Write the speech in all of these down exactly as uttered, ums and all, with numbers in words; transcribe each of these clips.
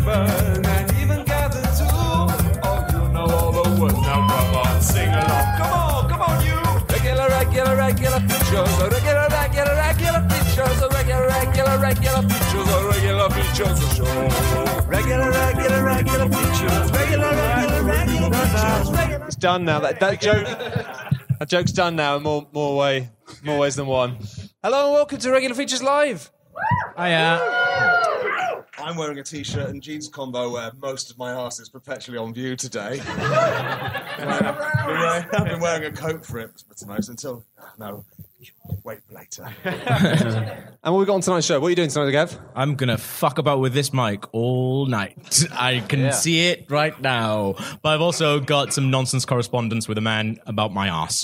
burn and even gather too. Oh, you know all the words. Now come on, sing along. Come on, come on, you. Regular, regular, regular features. Regular, regular, regular features. Regular, regular, regular features. Regular features of show. Regular, regular, regular features. Regular, regular, regular features. It's done now. That that joke. That joke's done now in more more way more ways than one. Hello and welcome to Regular Features Live. Hiya. I'm wearing a t-shirt and jeans combo where most of my arse is perpetually on view today. I've, been wearing, I've been wearing a coat for it for tonight until... No, wait for later. And what we got on tonight's show? What are you doing tonight, Gav? I'm going to fuck about with this mic all night. I can Yeah. see it right now. But I've also got some nonsense correspondence with a man about my arse.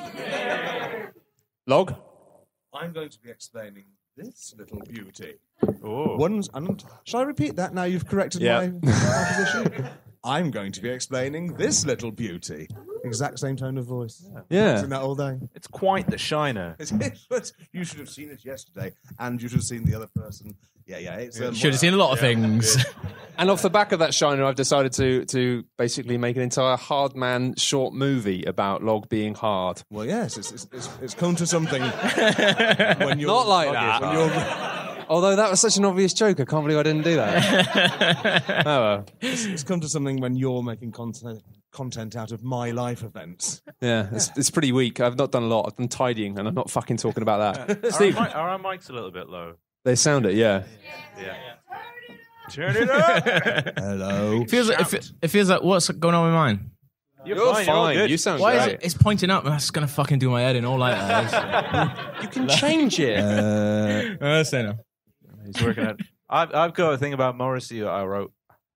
Log? I'm going to be explaining this little beauty. Oh. One's, and shall I repeat that now you've corrected Yeah. my, my position? I'm going to be explaining this little beauty. Exact same tone of voice. Yeah. Seen that all day. It's quite the shiner. But you should have seen it yesterday, and you should have seen the other person. Yeah, yeah. It's, um, Should have seen a lot of things. And off the back of that shiner, I've decided to to basically make an entire hard man short movie about Log being hard. Well, yes, it's it's, it's, it's come to something. when you're, Not like that. When you're, Although that was such an obvious joke, I can't believe I didn't do that. Oh well. it's, it's come to something when you're making content content out of my life events. Yeah, it's, it's pretty weak. I've not done a lot. I've done tidying, and I'm not fucking talking about that. Steve, Are our, mi- are our mics a little bit low? they sound it, yeah. Yeah. Turn it up. Hello. It feels, like, it, fe- it feels like, what's going on with mine? You're, You're fine. fine. You're all good. You sound Why great. is it? It's pointing up. That's going to fucking do my head in all like that. You can change it. Uh, uh, say no. He's working out. I've, I've got a thing about Morrissey that I wrote.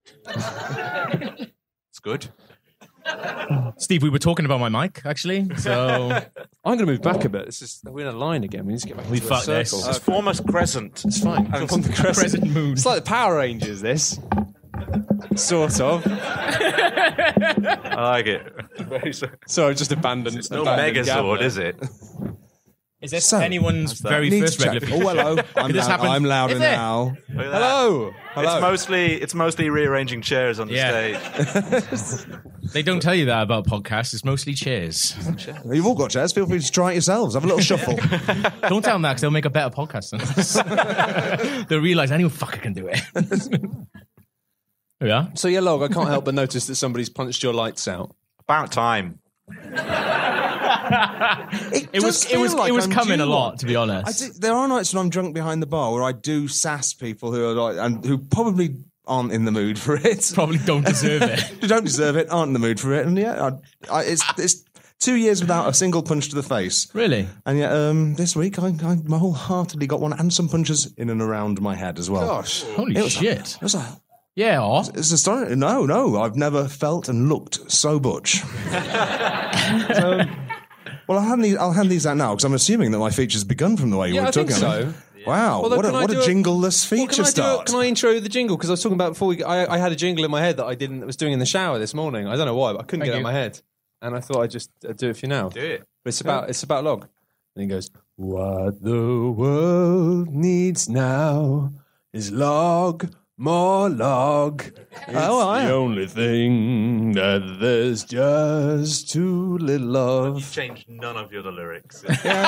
It's good. Steve, we were talking about my mic, actually. So I'm going to move back a bit. It's just, we're in a line again. We need to get back We into a fucked this. circle. It's form us crescent. It's fine. And On the crescent. present moon. It's like the Power Rangers, this. Sort of. I like it. Very so- So I've just abandoned It's no abandoned Gav Megazord, there. is it? Is this So, anyone's that? very need first to check. regular Oh, feature? hello. I'm, Did this loud, happen? I'm louder Is it? now. Look at that. Hello. Hello. It's mostly it's mostly rearranging chairs on the Yeah. stage. They don't tell you that about podcasts. It's mostly chairs. You've all got chairs. Feel free to try it yourselves. Have a little shuffle. Don't tell them that because they'll make a better podcast than us. They'll realise any fucker can do it. Yeah. So yeah, Log, I can't help but notice that somebody's punched your lights out. About time. It, It was does it was feel like it was I'm coming due a lot, one. to be I honest. do, there are nights when I'm drunk behind the bar where I do sass people who are like, and who probably aren't in the mood for it. Probably don't deserve it. Who don't deserve it, aren't in the mood for it, and yeah, I, I, it's it's two years without a single punch to the face, Really? and yet um, this week I, I wholeheartedly got one and some punches in and around my head as well. Gosh. Holy It was- shit. It was a, Yeah. Or, it's astonishing. No, no, I've never felt and looked so butch. so, well, I'll hand these. I'll hand these out now because I'm assuming that my feature's begun from the way you Yeah, were I think talking. so. Wow, Although, what a, can I what do a a- jingleless Well, feature can I, do a, start. can I intro the jingle? Because I was talking about before we. I, I had a jingle in my head that I didn't. Was doing in the shower this morning. I don't know why, but I couldn't Thank get it you. out of my head, and I thought I'd just uh, do it for you now. Do it. But it's about it's about Log, and he goes, "What the world needs now is Log, more Log. It's Oh, I- the only thing that there's just too little of." Changed none of your other lyrics.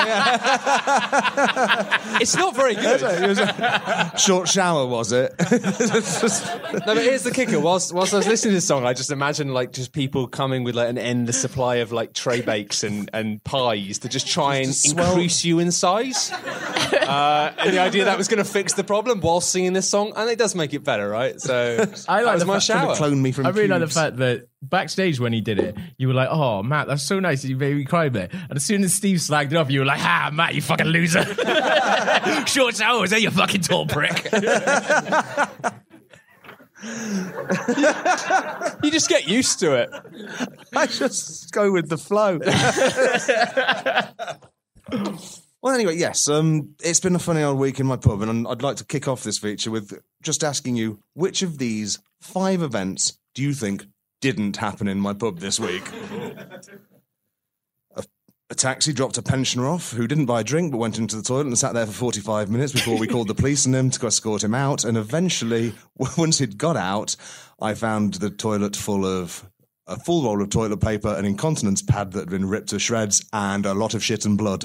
It's not very good. It was a short shower, was it? No, but here's the kicker. Whilst, whilst I was listening to this song, I just imagined like just people coming with like an endless supply of like tray bakes and, and pies to just try and Just to swell- increase you in size. Uh, and the idea that was going to fix the problem while singing this song, and it does make it better, right? So I that like was the my fact- shower. Clone me from I really like the cubes. fact that backstage when he did it, you were like, "Oh, Matt, that's so nice that you made me cry a bit." And as soon as Steve slagged it off, you were like, "Ah, Matt, you fucking loser! Short showers, eh, you fucking tall prick." You just get used to it. I just go with the flow. Well, anyway, yes, um, it's been a funny old week in my pub, and I'd like to kick off this feature with just asking you, which of these five events do you think didn't happen in my pub this week? A, a taxi dropped a pensioner off who didn't buy a drink but went into the toilet and sat there for forty-five minutes before we called the police on him to escort him out. And eventually, once he'd got out, I found the toilet full of a full roll of toilet paper, an incontinence pad that had been ripped to shreds, and a lot of shit and blood.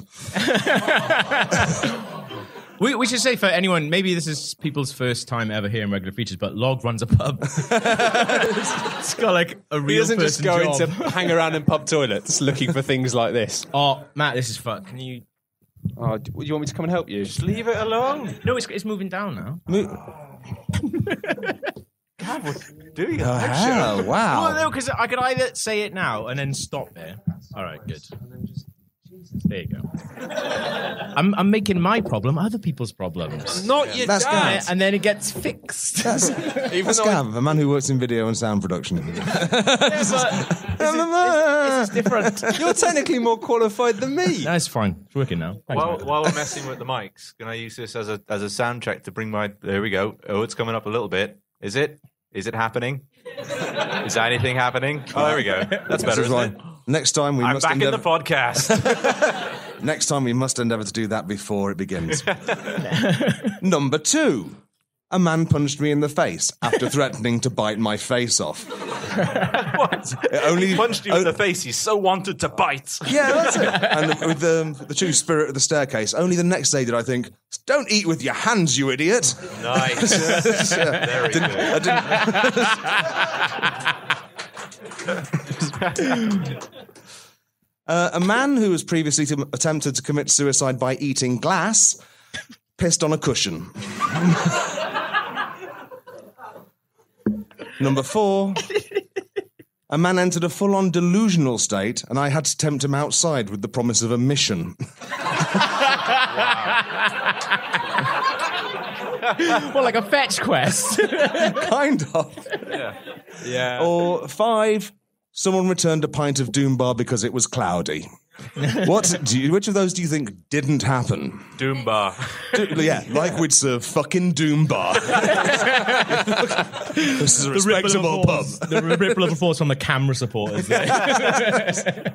We, we should say for anyone, maybe this is people's first time ever hearing regular features, but Log runs a pub. It's got like a real He doesn't just go job. into hang around in pub toilets looking for things like this. Oh, Matt, this is fuck. Can you... Oh, do you want me to come and help you? Just leave it alone. No, it's, it's moving down now. God, what do you? Oh, hell, wow. Well, no, because I could either say it now and then stop there. All right, good. There you go. I'm, I'm making my problem other people's problems. Not your That's dad. good. And then it gets fixed. That's, Even that's though I- Gav, a man who works in video and sound production. This is different. You're technically more qualified than me. That's fine. It's working now. Thanks, While, mate. while we're messing with the mics, can I use this as a as a sound check to bring my? There we go. Oh, it's coming up a little bit. Is it? Is it happening? Is anything happening? Oh, there we go. That's better, This is isn't right. it? Next time we I'm must back in the endeavour- podcast. Next time we must endeavour to do that before it begins. Number two. A man punched me in the face after threatening to bite my face off. What? It only He punched you in the face. He so wanted to bite. Yeah, that's it. And with the, the true spirit of the staircase, only the next day did I think, don't eat with your hands, you idiot. Nice. Very Didn't- good. I didn't. Uh, a man who was previously to, attempted to commit suicide by eating glass pissed on a cushion. Number four. A man entered a full-on delusional state, and I had to tempt him outside with the promise of a mission. Well, like a fetch quest. Kind of. Yeah. Yeah. Or five. Someone returned a pint of Doom Bar because it was cloudy. What? Do you, which of those do you think didn't happen? Doom bar. Do- yeah, like we'd serve fucking Doom Bar. This is a respectable pub. The ripple of applause from the camera supporters. Yeah,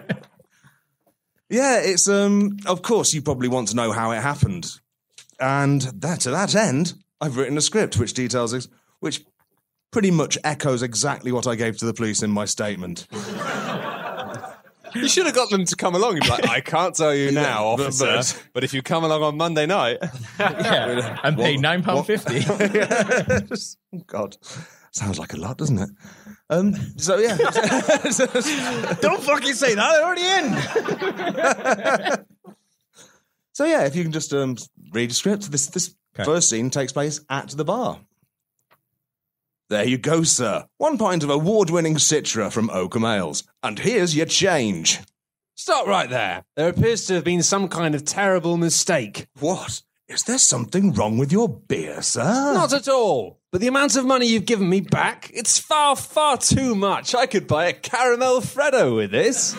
it's um. Of course, you probably want to know how it happened, and that to that end, I've written a script which details ex- which pretty much echoes exactly what I gave to the police in my statement. You should have got them to come along and be like, I can't tell you now, but- officer, but, but- if you come along on Monday night... Yeah. And pay What- nine pounds what- fifty. God, sounds like a lot, doesn't it? Um. So yeah. Don't fucking say that. They're already in. So yeah, if you can just um read a script, this this Okay. first scene takes place at the bar. There you go, sir. One pint of award-winning Citra from Oakham Ales. And here's your change. Stop right there. There appears to have been some kind of terrible mistake. What? Is there something wrong with your beer, sir? Not at all. But the amount of money you've given me back, it's far, far too much. I could buy a caramel Freddo with this.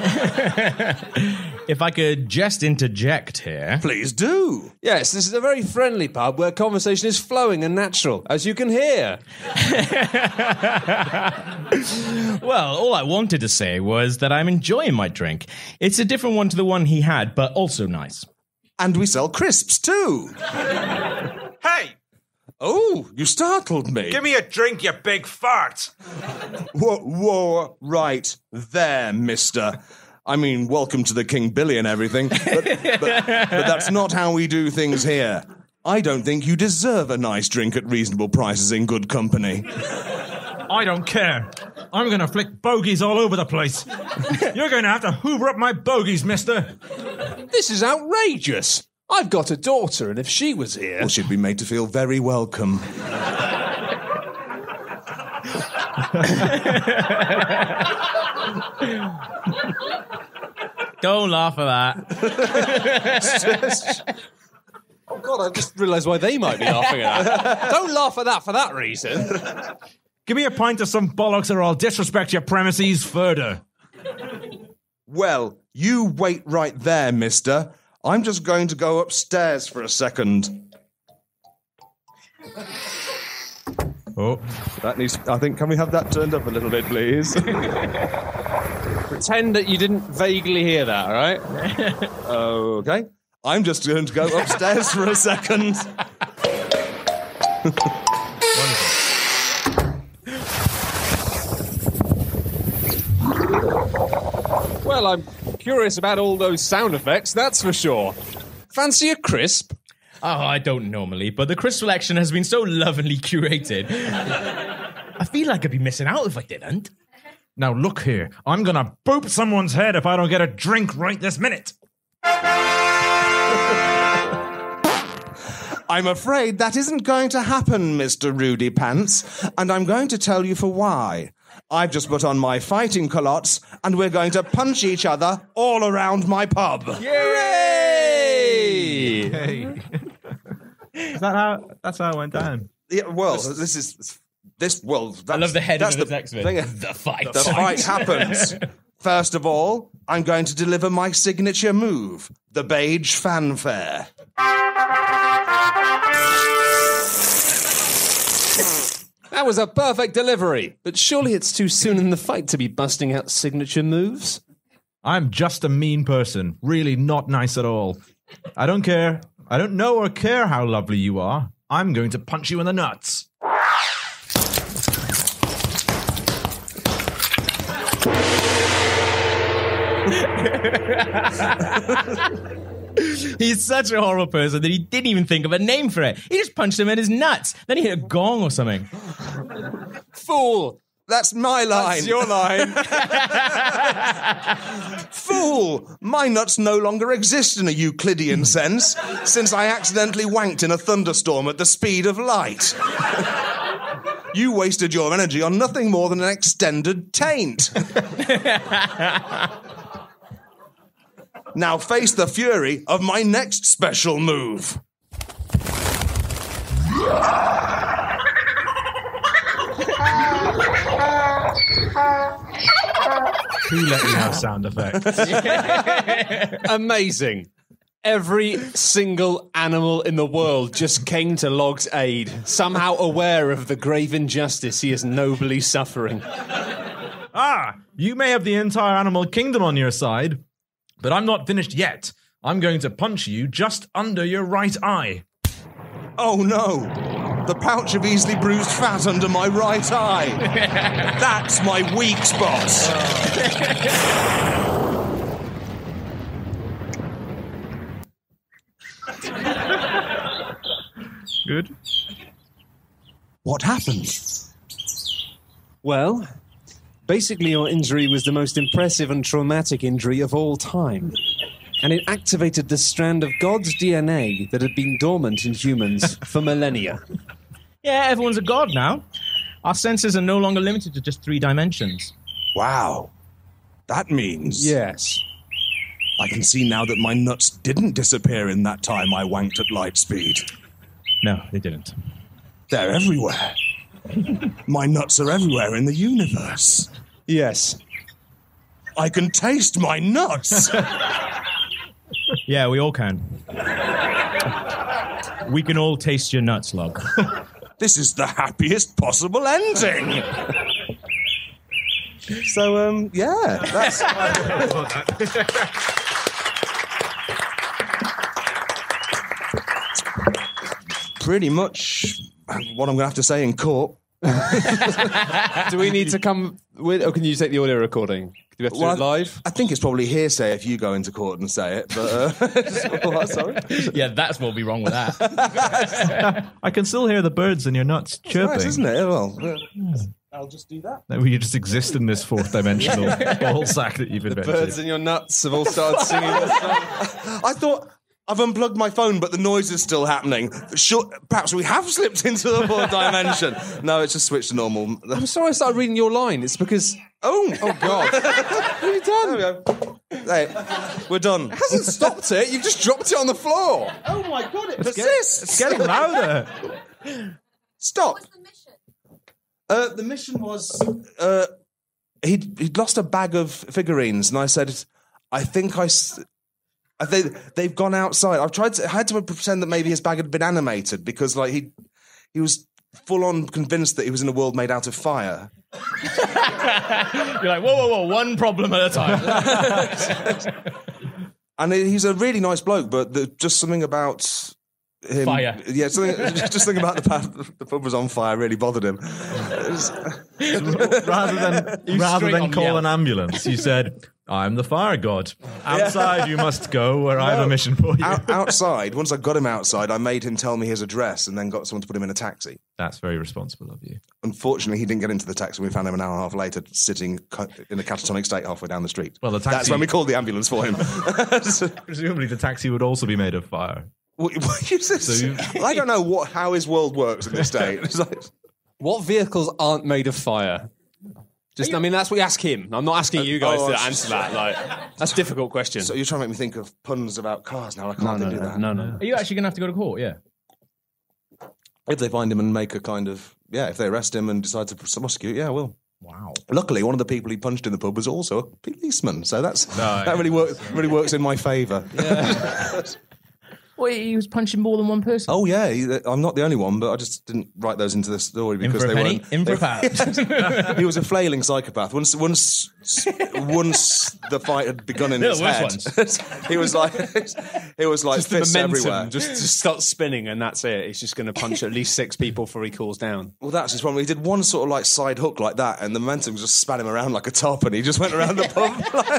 If I could just interject here. Please do. Yes, this is a very friendly pub where conversation is flowing and natural, as you can hear. Well, all I wanted to say was that I'm enjoying my drink. It's a different one to the one he had, but also nice. And we sell crisps, too. Hey, Oh, you startled me. give me a drink, you big fart. Whoa, whoa, right there, mister. I mean, welcome to the King Billy and everything, but, but, but that's not how we do things here. I don't think you deserve a nice drink at reasonable prices in good company. I don't care. I'm going to flick bogeys all over the place. You're going to have to hoover up my bogeys, mister. This is outrageous. I've got a daughter, and if she was here... Well, she'd be made to feel very welcome. Don't laugh at that. Oh, God, I just realised why they might be laughing at that. Don't laugh at that for that reason. Give me a pint of some bollocks or I'll disrespect your premises further. Well, you wait right there, mister. I'm just going to go upstairs for a second. Oh. That needs... I think, can we have that turned up a little bit, please? pretend that you didn't vaguely hear that, all right? Okay. I'm just going to go upstairs for a second. Well, I'm curious about all those sound effects, that's for sure. Fancy a crisp? Oh, I don't normally, but the crisp selection has been so lovingly curated. I feel like I'd be missing out if I didn't. Now look here. I'm gonna boop someone's head if I don't get a drink right this minute. I'm afraid that isn't going to happen, Mister Rudy Pants, and I'm going to tell you for why. I've just put on my fighting culottes, and we're going to punch each other all around my pub. Yay! Hey. Is that how? That's how it went down. Yeah, well, this is this. Well, that's, I love the head that's of the the text bit. thing. The fight. The fight happens. First of all, I'm going to deliver my signature move, the beige fanfare. That was a perfect delivery, but surely it's too soon in the fight to be busting out signature moves. I'm just a mean person. Really not nice at all. I don't care. I don't know or care how lovely you are. I'm going to punch you in the nuts. He's such a horrible person that he didn't even think of a name for it. He just punched him in his nuts. Then he hit a gong or something. Fool! That's my line. That's your line. Fool! My nuts no longer exist in a Euclidean sense, since I accidentally wanked in a thunderstorm at the speed of light. You wasted your energy on nothing more than an extended taint. Now face the fury of my next special move. Who let you have sound effects? Amazing. Every single animal in the world just came to Log's aid, somehow aware of the grave injustice he is nobly suffering. Ah, you may have the entire animal kingdom on your side, but I'm not finished yet. I'm going to punch you just under your right eye. Oh no! The pouch of easily bruised fat under my right eye. That's my weak spot. Good. What happened? Well, basically your injury was the most impressive and traumatic injury of all time. And it activated the strand of God's D N A that had been dormant in humans for millennia. Yeah, everyone's a god now. Our senses are no longer limited to just three dimensions. Wow. That means... Yes. I can see now that my nuts didn't disappear in that time I wanked at light speed. No, they didn't. They're everywhere. My nuts are everywhere in the universe. Yes. I can taste my nuts. Yeah, we all can. We can all taste your nuts, Log. This is the happiest possible ending. So, um, yeah, that's... pretty much what I'm going to have to say in court. Do we need to come with, or can you take the audio recording? Do we have to Well, do it live? I think it's probably hearsay if you go into court and say it, but... Uh, what, sorry? Yeah, that's what'll be wrong with that. I can still hear the birds in your nuts chirping. Nice, isn't it? Well, uh, I'll just do that. That we just exist in this fourth dimensional ball sack that you've invented. Birds in your nuts have all started singing this song. I thought... I've unplugged my phone, but the noise is still happening. Sure, perhaps we have slipped into the fourth dimension. No, it's just switched to normal. I'm sorry I started reading your line. It's because... Oh, Oh, God. What have you done? there we go. Hey, we're done. It hasn't stopped it. You've just dropped it on the floor. Oh my God, it It's persists. getting louder. Stop. What's the mission? Uh, the mission was uh, he'd he'd lost a bag of figurines, and I said, I think I. S- I think they've gone outside. I've tried to. I had to pretend that maybe his bag had been animated because, like, he he was full on convinced that he was in a world made out of fire. You're like, whoa, whoa, whoa, one problem at a time. And he's a really nice bloke, but the, just something about him. Fire. Yeah, something, just something about the pub, the pub was on fire really bothered him. Was, rather than rather than call yell. an ambulance, you said, "I'm the fire god. Outside, yeah. you must go where no. I have a mission for you." Out, outside, once I got him outside, I made him tell me his address and then got someone to put him in a taxi. That's very responsible of you. Unfortunately, he didn't get into the taxi. We found him an hour and a half later, sitting in a catatonic state halfway down the street. Well, the taxi. That's when we called the ambulance for him. Presumably, the taxi would also be made of fire. What, what you just, so you, I don't know what how his world works in this day. It's like, what vehicles aren't made of fire? Just, I mean, that's what you ask him. I'm not asking you guys oh, to answer that. Like, that's a difficult question. So you're trying to make me think of puns about cars now. I can't no, no, do no, that. No, no. Are you actually going to have to go to court? Yeah. If they find him and make a kind of yeah, if they arrest him and decide to prosecute, yeah, I will. Wow. Luckily, one of the people he punched in the pub was also a policeman, so that's no, that yeah. really works really works in my favour. Yeah. Well, he was punching more than one person. Oh yeah, he, I'm not the only one, but I just didn't write those into the story because in for they a penny? weren't. In for a pound. He was a flailing psychopath. Once, once, once the fight had begun in They're his the head, worst he was like, he was like just the fists momentum, everywhere. Just, just starts spinning, and that's it. He's just going to punch at least six people before he cools down. Well, that's his problem. He did one sort of like side hook like that, and the momentum just span him around like a top, and he just went around the pub.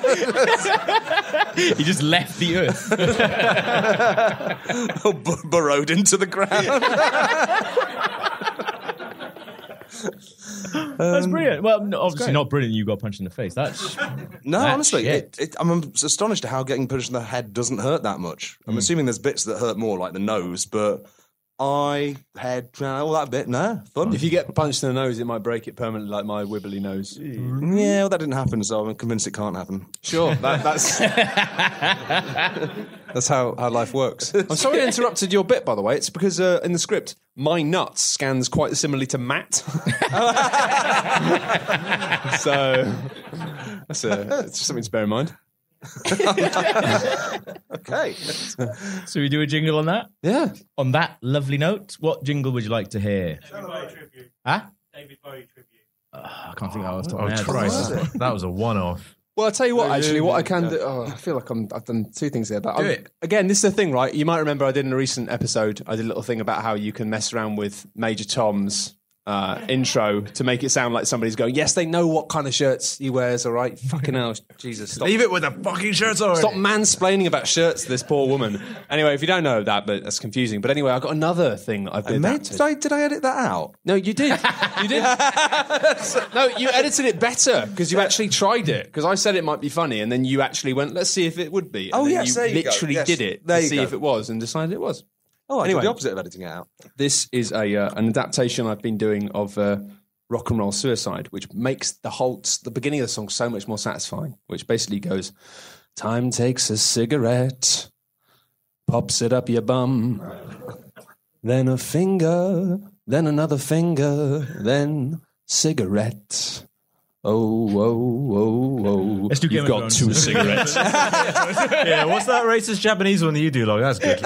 He just left the earth. Oh, b- burrowed into the ground. That's brilliant. Well, no, obviously not brilliant. You got punched in the face. That's no, that's honestly, shit. it, it, I'm astonished at how getting punched in the head doesn't hurt that much. I'm mm. assuming there's bits that hurt more, like the nose, but eye, head, all that bit, no, fun. If you get punched in the nose, it might break it permanently, like my wibbly nose. Mm. Yeah, well, that didn't happen, so I'm convinced it can't happen. Sure, that, that's that's how, how life works. I'm sorry I interrupted your bit, by the way. It's because uh, in the script, my nuts scans quite similarly to Matt. So that's a, it's just something to bear in mind. Okay. So we do a jingle on that? Yeah. On that lovely note, what jingle would you like to hear? David Bowie tribute. Huh? David Bowie tribute. Uh, I can't think how I was Oh, talking. Christ. That was a one-off. Well, I'll tell you what, actually, what I can do... Oh, I feel like I'm, I've done two things here. But Do I'm, it. Again, this is the thing, right? You might remember I did in a recent episode, I did a little thing about how you can mess around with Major Tom's uh, intro to make it sound like somebody's going, yes, they know what kind of shirts he wears, all right? Fucking hell, Jesus. Stop, Leave it with the fucking shirts already. stop mansplaining about shirts to this poor woman. Anyway, if you don't know that, but that's confusing. But anyway, I've got another thing that I've been Mate, did I, did I edit that out? No, you did. You did. No, you edited it better because you actually tried it. Because I said it might be funny, and then you actually went, let's see if it would be. And Oh, then yes, you there you go. literally Yes, did it there to you see go. if it was, and decided it was. Oh, I Anyway. did the opposite of editing it out. This is a uh, an adaptation I've been doing of uh, Rock and Roll Suicide, which makes the whole the beginning of the song so much more satisfying. Which basically goes, "Time takes a cigarette, pops it up your bum, then a finger, then another finger, then cigarette. Oh, oh, oh, oh. Let's do Game You've of got Thrones. two cigarettes." Yeah, what's that racist Japanese one that you do, Log? That's good.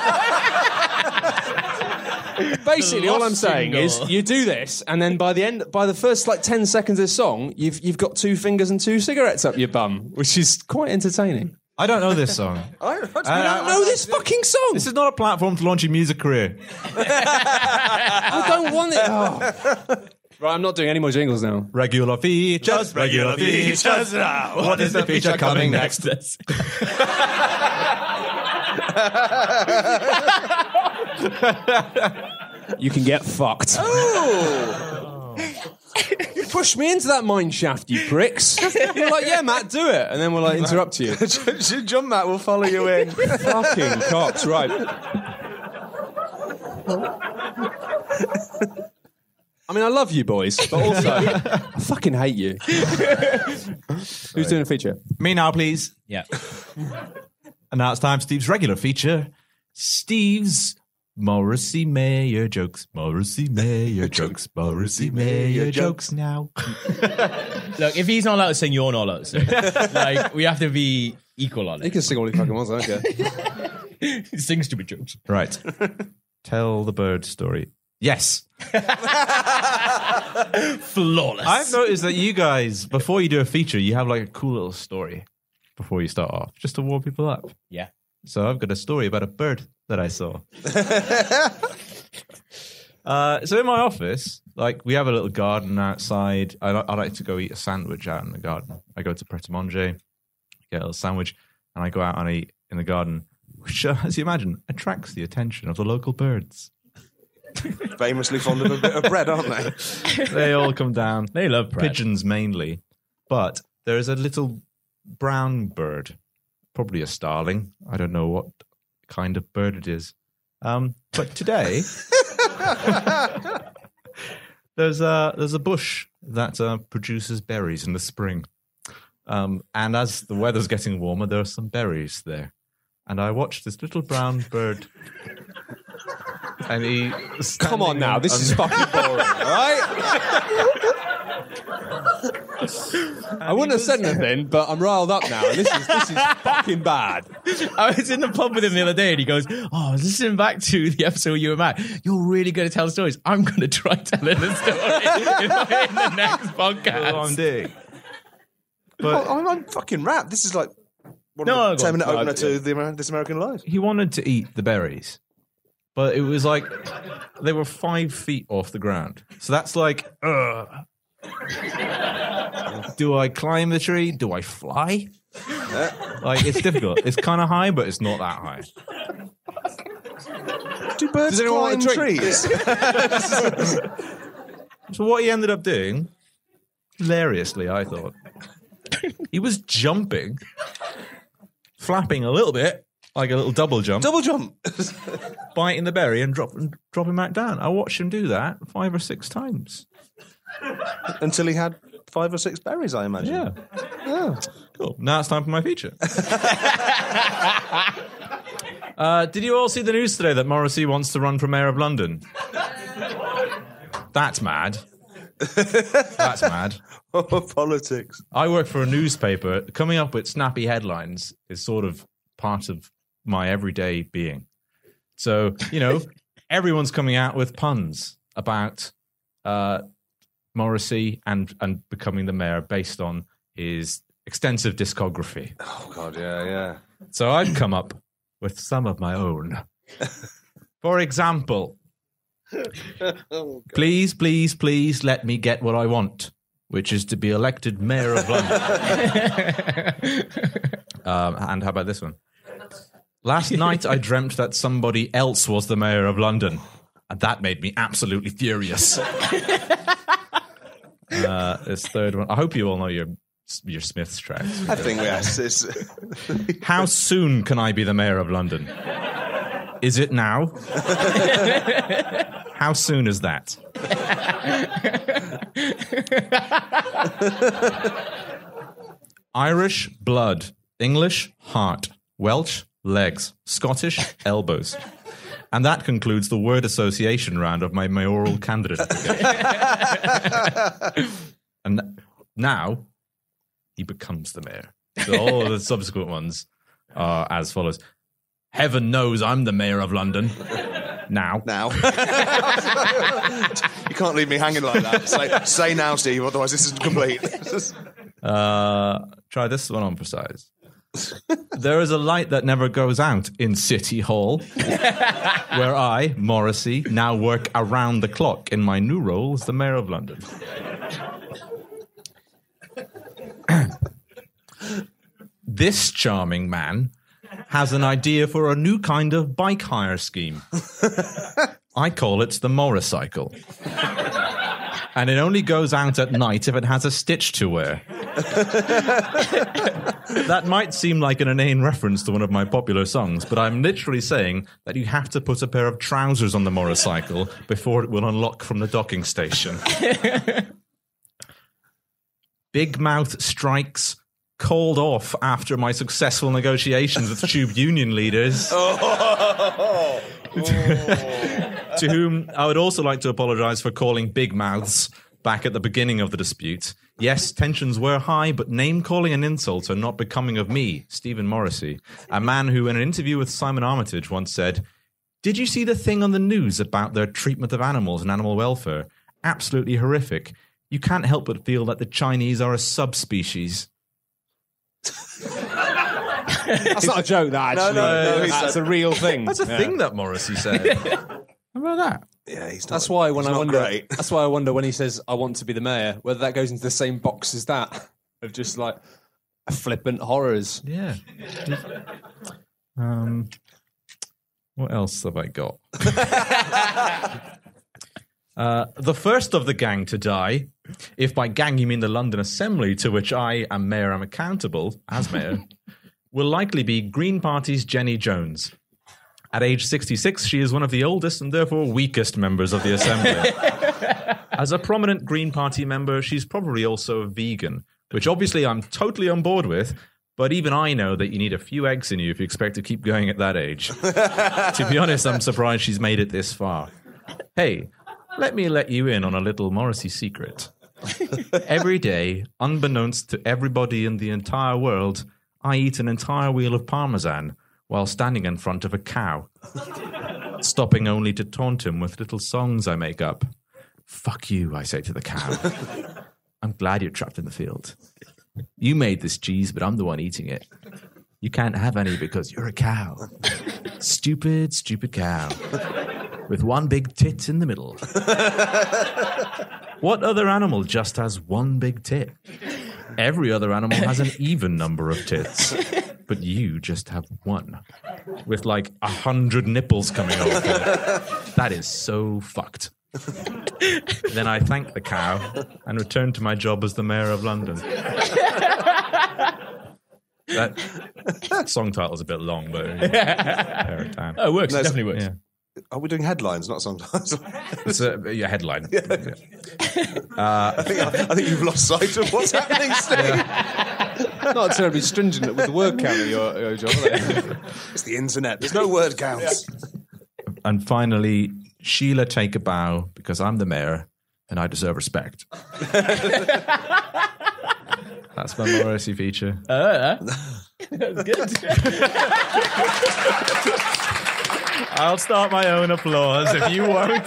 Basically, all I'm lost saying jingle. is you do this, and then by the end, by the first like ten seconds of the song, you've you've got two fingers and two cigarettes up your bum, which is quite entertaining. I don't know this song. I, I, You don't know this fucking song. This is not a platform to launch your music career. I don't want it. Oh. Right, I'm not doing any more jingles now. Regular features, regular features. What is the feature coming next? You can get fucked. Oh. You pushed me into that mine shaft, you pricks. You're like, yeah, Matt, do it. And then we'll like, interrupt you. John Matt will follow you in. Fucking cocks, right. I mean, I love you boys, but also, I fucking hate you. Who's doing a feature? Me now, please. Yeah. And now it's time for Steve's regular feature. Steve's Morrissey Mayor jokes. Morrissey Mayor jokes. Morrissey Mayor jokes now. Look, if he's not allowed to sing, you're not allowed to sing. Like, we have to be equal on He it. can sing all he fucking wants, I don't care. He sings stupid jokes. Right. Tell the bird story. Yes. Flawless. I've noticed that you guys, before you do a feature, you have like a cool little story before you start off, just to warm people up. Yeah. So I've got a story about a bird that I saw. uh, so in my office, like we have a little garden outside. I, I like to go eat a sandwich out in the garden. I go to Pret a Manger, get a little sandwich, and I go out and eat in the garden, which, uh, as you imagine, attracts the attention of the local birds. Famously fond of a bit of bread, aren't they? They all come down. They love bread. Pigeons mainly. But there is a little brown bird, probably a starling. I don't know what kind of bird it is. Um, but today, there's a there's a bush that uh, produces berries in the spring, um, and as the weather's getting warmer, there are some berries there. And I watched this little brown bird, and he. Come on now, this is fucking boring, all right? I wouldn't have said anything, but I'm riled up now. And this is this is fucking bad. I was in the pub with him the other day and he goes, oh, I was listening back to the episode you were Matt. You're really good at telling stories. I'm going to try telling a story in the next podcast. That's what I'm doing. But I'm on fucking rap. This is like one No, of the go ten minute on. opener No, to yeah. the Amer- This American Life. He wanted to eat the berries, but it was like they were five feet off the ground. So that's like, ugh. Do I climb the tree? Do I fly? Like, it's difficult. It's kind of high, but it's not that high. Do birds Does anyone climb want a drink? trees? So what he ended up doing, hilariously, I thought, he was jumping, flapping a little bit, like a little double jump, Double jump. biting the berry and dropping, dropping back down. I watched him do that five or six times. Until he had five or six berries, I imagine. Yeah. Oh. Cool. Now it's time for my feature. uh, did you all see the news today that Morrissey wants to run for Mayor of London? That's mad. That's mad. Politics. I work for a newspaper. Coming up with snappy headlines is sort of part of my everyday being. So, you know, everyone's coming out with puns about uh, Morrissey and, and becoming the mayor based on his extensive discography. Oh, God, yeah, yeah. So I've come up with some of my own. For example, Oh, please, please, please let me get what I want, which is to be elected mayor of London. um, and how about this one? Last night I dreamt that somebody else was the mayor of London, and that made me absolutely furious. Uh, this third one. I hope you all know your your Smiths tracks. I think we asked this. How soon can I be the mayor of London? Is it now? How soon is that? Irish, blood. English, heart. Welsh, legs. Scottish, elbows. And that concludes the word association round of my mayoral candidate. And now, he becomes the mayor. So all of the subsequent ones are as follows. Heaven knows I'm the mayor of London. Now. Now. You can't leave me hanging like that. Say, say now, Steve, otherwise this isn't complete. Uh, try this one on for size. There is a light that never goes out in City Hall, where I, Morrissey, now work around the clock in my new role as the Mayor of London. This charming man has an idea for a new kind of bike hire scheme. I call it the Morricycle. And it only goes out at night if it has a stitch to wear. That might seem like an inane reference to one of my popular songs, but I'm literally saying that you have to put a pair of trousers on the Morricycle before it will unlock from the docking station. Big Mouth strikes called off after my successful negotiations with tube union leaders. Oh. To whom I would also like to apologise for calling big mouths back at the beginning of the dispute. Yes, tensions were high, but name-calling and insults are not becoming of me, Stephen Morrissey, a man who in an interview with Simon Armitage once said, Did you see the thing on the news about their treatment of animals and animal welfare? Absolutely horrific. You can't help but feel that the Chinese are a subspecies. That's not a joke, that actually. no, no, he That's said- a real thing. That's a Yeah. thing that Morrissey said. How about that? Yeah, he's not, That's why when he's I not wonder, great. that's why I wonder when he says I want to be the mayor, whether that goes into the same box as that of just like flippant horrors. Yeah. Um, what else have I got? uh, the first of the gang to die, if by gang you mean the London Assembly, to which I am mayor, am accountable as mayor, will likely be Green Party's Jenny Jones. At age sixty-six, she is one of the oldest and therefore weakest members of the Assembly. As a prominent Green Party member, she's probably also a vegan, which obviously I'm totally on board with, but even I know that you need a few eggs in you if you expect to keep going at that age. To be honest, I'm surprised she's made it this far. Hey, let me let you in on a little Morrissey secret. Every day, unbeknownst to everybody in the entire world, I eat an entire wheel of Parmesan while standing in front of a cow, stopping only to taunt him with little songs I make up. Fuck you, I say to the cow. I'm glad you're trapped in the field. You made this cheese, but I'm the one eating it. You can't have any because you're a cow. Stupid, stupid cow. With one big tit in the middle. What other animal just has one big tit? Every other animal has an even number of tits. But you just have one. With like a hundred nipples coming off it. That is so fucked. Then I thank the cow and return to my job as the mayor of London. That, that song title's a bit long, but pare it down. Oh, it works. No, It it's- definitely works. Yeah. Are we doing headlines, not sometimes? It's a, a headline. I, think, I think you've lost sight of what's happening, Steve. Not terribly stringent with the word count of your, your job, are they? It's the internet. There's no word counts. And finally, Sheila, take a bow because I'm the mayor and I deserve respect. That's my Morrissey feature. Uh, that's good. I'll start my own applause if you won't.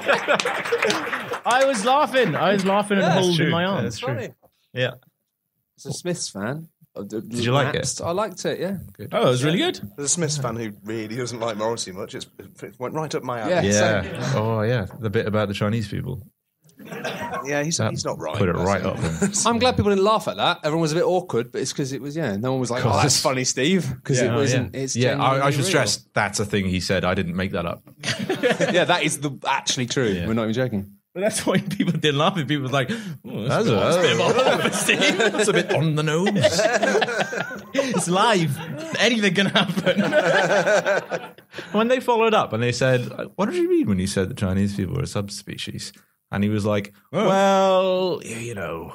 I was laughing. I was laughing and holding true. my Yeah, arms. that's true. Yeah. It's a Smiths fan. Did you like it? I liked it, yeah. Oh, it was really good. There's a Smiths fan who really doesn't like Morrissey much. It's, it went right up my alley. Yeah. Yeah. Oh, yeah. The bit about the Chinese people. Yeah, he's, That he's not right. Put it that's right up there. I'm glad people didn't laugh at that. Everyone was a bit awkward, but it's because it was, yeah, no one was like, oh, that's funny, Steve. Because Yeah. it Oh, wasn't, it's Yeah, I, I genuinely should real. stress that's a thing he said. I didn't make that up. Yeah, that is the actually true. Yeah. We're not even joking. But that's why people didn't laugh at people. Like, oh, that's, That's a, a- that's a bit of all over, Steve. That's a bit on the nose. It's live. Anything can happen. When they followed up and they said, what did you mean when you said the Chinese people were a subspecies? And he was like, well, yeah, you know.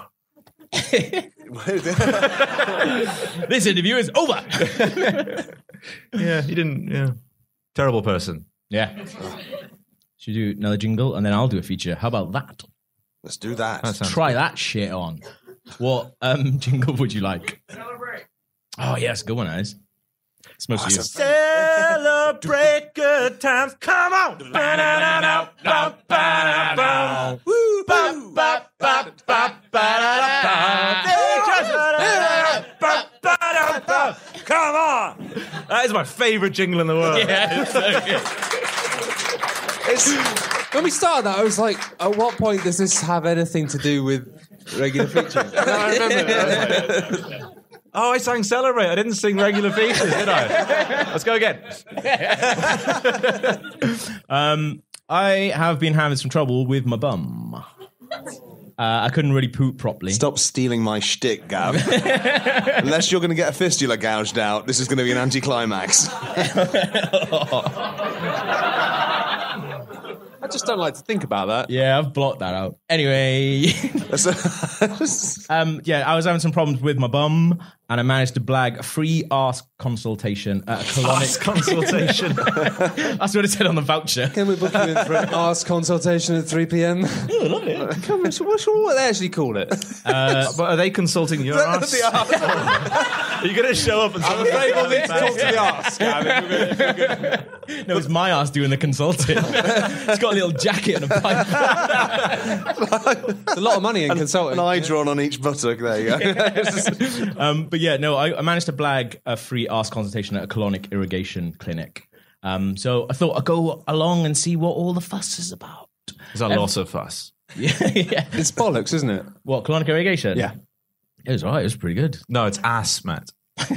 This interview is over. Yeah, he didn't, yeah. Terrible person. Yeah. Should we do another jingle and then I'll do a feature? How about that? Let's do that. That sounds Try that shit on. What um, jingle would you like? Celebrate. Oh, yes, good one, Eyes. It's mostly you. Celebrate good times. Come on. Come on. That is my favorite jingle in the world. Yeah, it's so good. It's, when we started that, I was like, at what point does this have anything to do with regular features? And then I remember that. Oh, I sang Celebrate. I didn't sing regular features, did I? Let's go again. Um, I have been having some trouble with my bum. Uh, I couldn't really poop properly. Stop stealing my shtick, Gav. Unless you're going to get a fistula gouged out, this is going to be an anticlimax. I just don't like to think about that. Yeah, I've blocked that out. Anyway, um, yeah, I was having some problems with my bum, and I managed to blag a free ask consultation at a colonic Consultation. That's what it said on the voucher. Can we book you in for an arse consultation at three p.m? Oh, lovely. Come on, so what's what they actually call it? Uh, but are they consulting your ass? The arse. Are you going to show up and say, I'm afraid we'll need to talk to the arse, Gavin. We're gonna- we're gonna- No, it's my ass doing the consulting. It's got a little jacket and a pipe. It's a lot of money in consulting. An eye drawn on each buttock. There you go. Um, but yeah, no, I, I managed to blag a free arse consultation at a Colonic Irrigation clinic. Um, so I thought I'd go along and see what all the fuss is about. There's a lot of fuss. Yeah, yeah. It's bollocks, isn't it? What, Colonic Irrigation? Yeah. It was all right. It was pretty good. No, it's ass, Matt.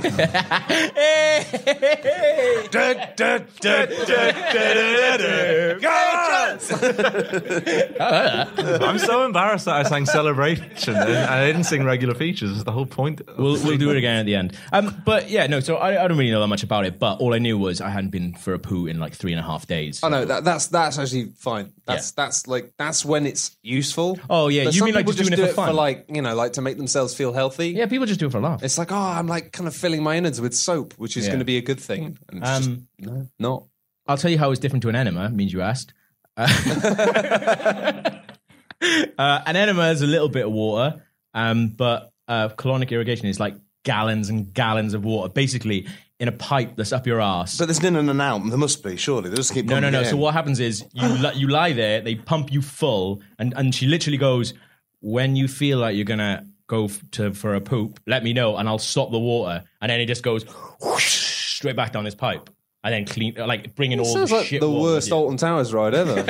I'm so embarrassed that I sang Celebration and I didn't sing regular features. It's the whole point. We'll, we'll do it again at the end. Um, but yeah, no, so I, I don't really know that much about it, but all I knew was I hadn't been for a poo in like three and a half days. Oh no, that, that's that's actually fine. That's that's like that's when it's useful. Oh, yeah, But you some mean like people just doing do it for fun? like you know, like to make themselves feel healthy. Yeah, people just do it for a laugh. It's like, oh, I'm like kind of filling my innards with soap, which is Yeah. going to be a good thing. And it's Um, just, no, not. I'll tell you how it's different to an enema, means you asked. Uh, uh, an enema is a little bit of water, um, but uh, colonic irrigation is like gallons and gallons of water, basically in a pipe that's up your arse. But there's an in and an out. There must be, surely. They just keep No, no, pumping no. it So in. what happens is you li- you lie there, they pump you full, and, and she literally goes, when you feel like you're going to go f- to for a poop, let me know, and I'll stop the water. And then it just goes whoosh, straight back down this pipe. And then clean, like bringing all Sounds the like shit the water worst with you. Alton Towers ride ever.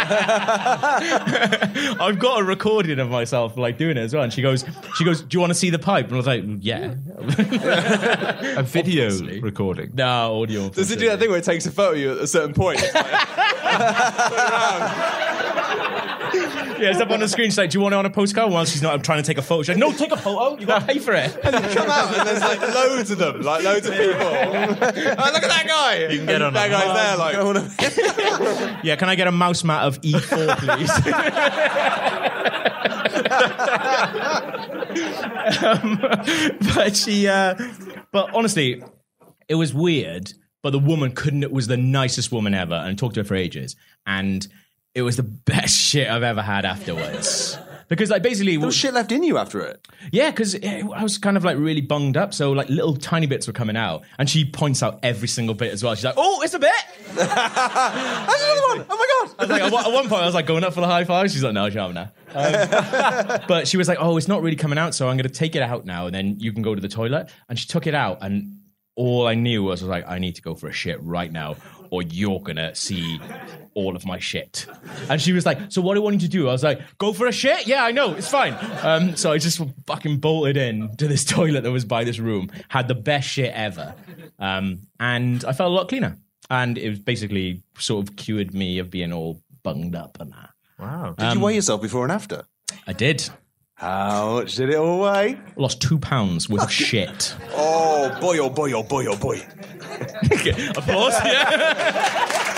I've got a recording of myself like doing it as well. And she goes, she goes, do you want to see the pipe? And I was like, yeah. A video Obviously. recording. No, audio. Does it do that thing where it takes a photo of you at a certain point? It's like- Yeah, it's up on the screen. She's like, do you want it on a postcard? While she's not I'm trying to take a photo. She's like, no, take a photo. You got to pay for it. and you come out and there's like loads of them, like loads of people. Oh, look at that guy! You can get on that a guy's mug. there, like. Yeah, can I get a mouse mat of E four, please? um, but she, uh, but honestly, it was weird. But the woman couldn't. It was the nicest woman ever, and I talked to her for ages, and it was the best shit I've ever had afterwards. Because like basically, There was shit left in you after it. yeah, because I was kind of like really bunged up, so like little tiny bits were coming out, and she points out every single bit as well. She's like, "Oh, it's a bit." That's another one. Oh my god. I was like, at one- at one point, I was like going up for the high five. She's like, "No, shut up now." Um, but she was like, "Oh, it's not really coming out, so I'm going to take it out now, and then you can go to the toilet." And she took it out, and all I knew was, I was like, "I need to go for a shit right now, or you're gonna see all of my shit." And she was like, "So what do you want you to do?" I was like, "Go for a shit? Yeah, I know, it's fine." Um, so I just fucking bolted in to this toilet that was by this room, had the best shit ever, um, and I felt a lot cleaner. And it was basically sort of cured me of being all bunged up and that. Wow. Did you weigh yourself before and after? I did. How much did it all weigh? Lost two pounds worth of shit. Oh boy, oh boy, oh boy, oh boy. Applause, yeah.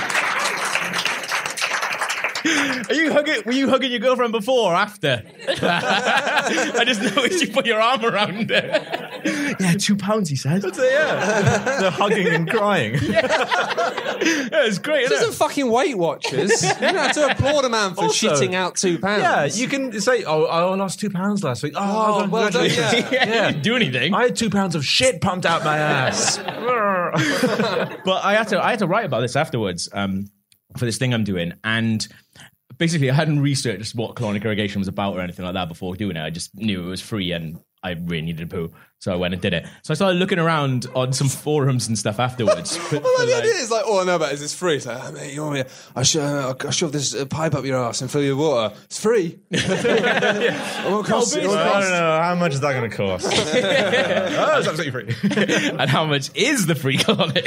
Are you hugging? Were you hugging your girlfriend before or after? I just noticed you put your arm around her. Yeah, two pounds, he said. So, yeah. They're hugging and crying. Yeah, it's great, This isn't isn't fucking Weight Watchers. You don't have to applaud a man for Also- shitting out two pounds. Yeah, you can say, "Oh, I lost two pounds last week." Oh, Oh, well done, congratulations. yeah. it? Yeah, you didn't do anything. I had two pounds of shit pumped out my ass. But I had to I had to write about this afterwards um, for this thing I'm doing, and basically I hadn't researched what colonic irrigation was about or anything like that before doing it. I just knew it was free and I really needed a poo, so I went and did it. So I started looking around on some forums and stuff afterwards. For- Well, for the like- idea is like, all I know about it is it's free. It's like, oh, mate, you want me? I shove, I shove this uh, pipe up your ass and fill you with water. It's free. It won't cost. It won't I don't cost. know. How much is that going to cost? Oh, it's absolutely free. and how much is the free colonic?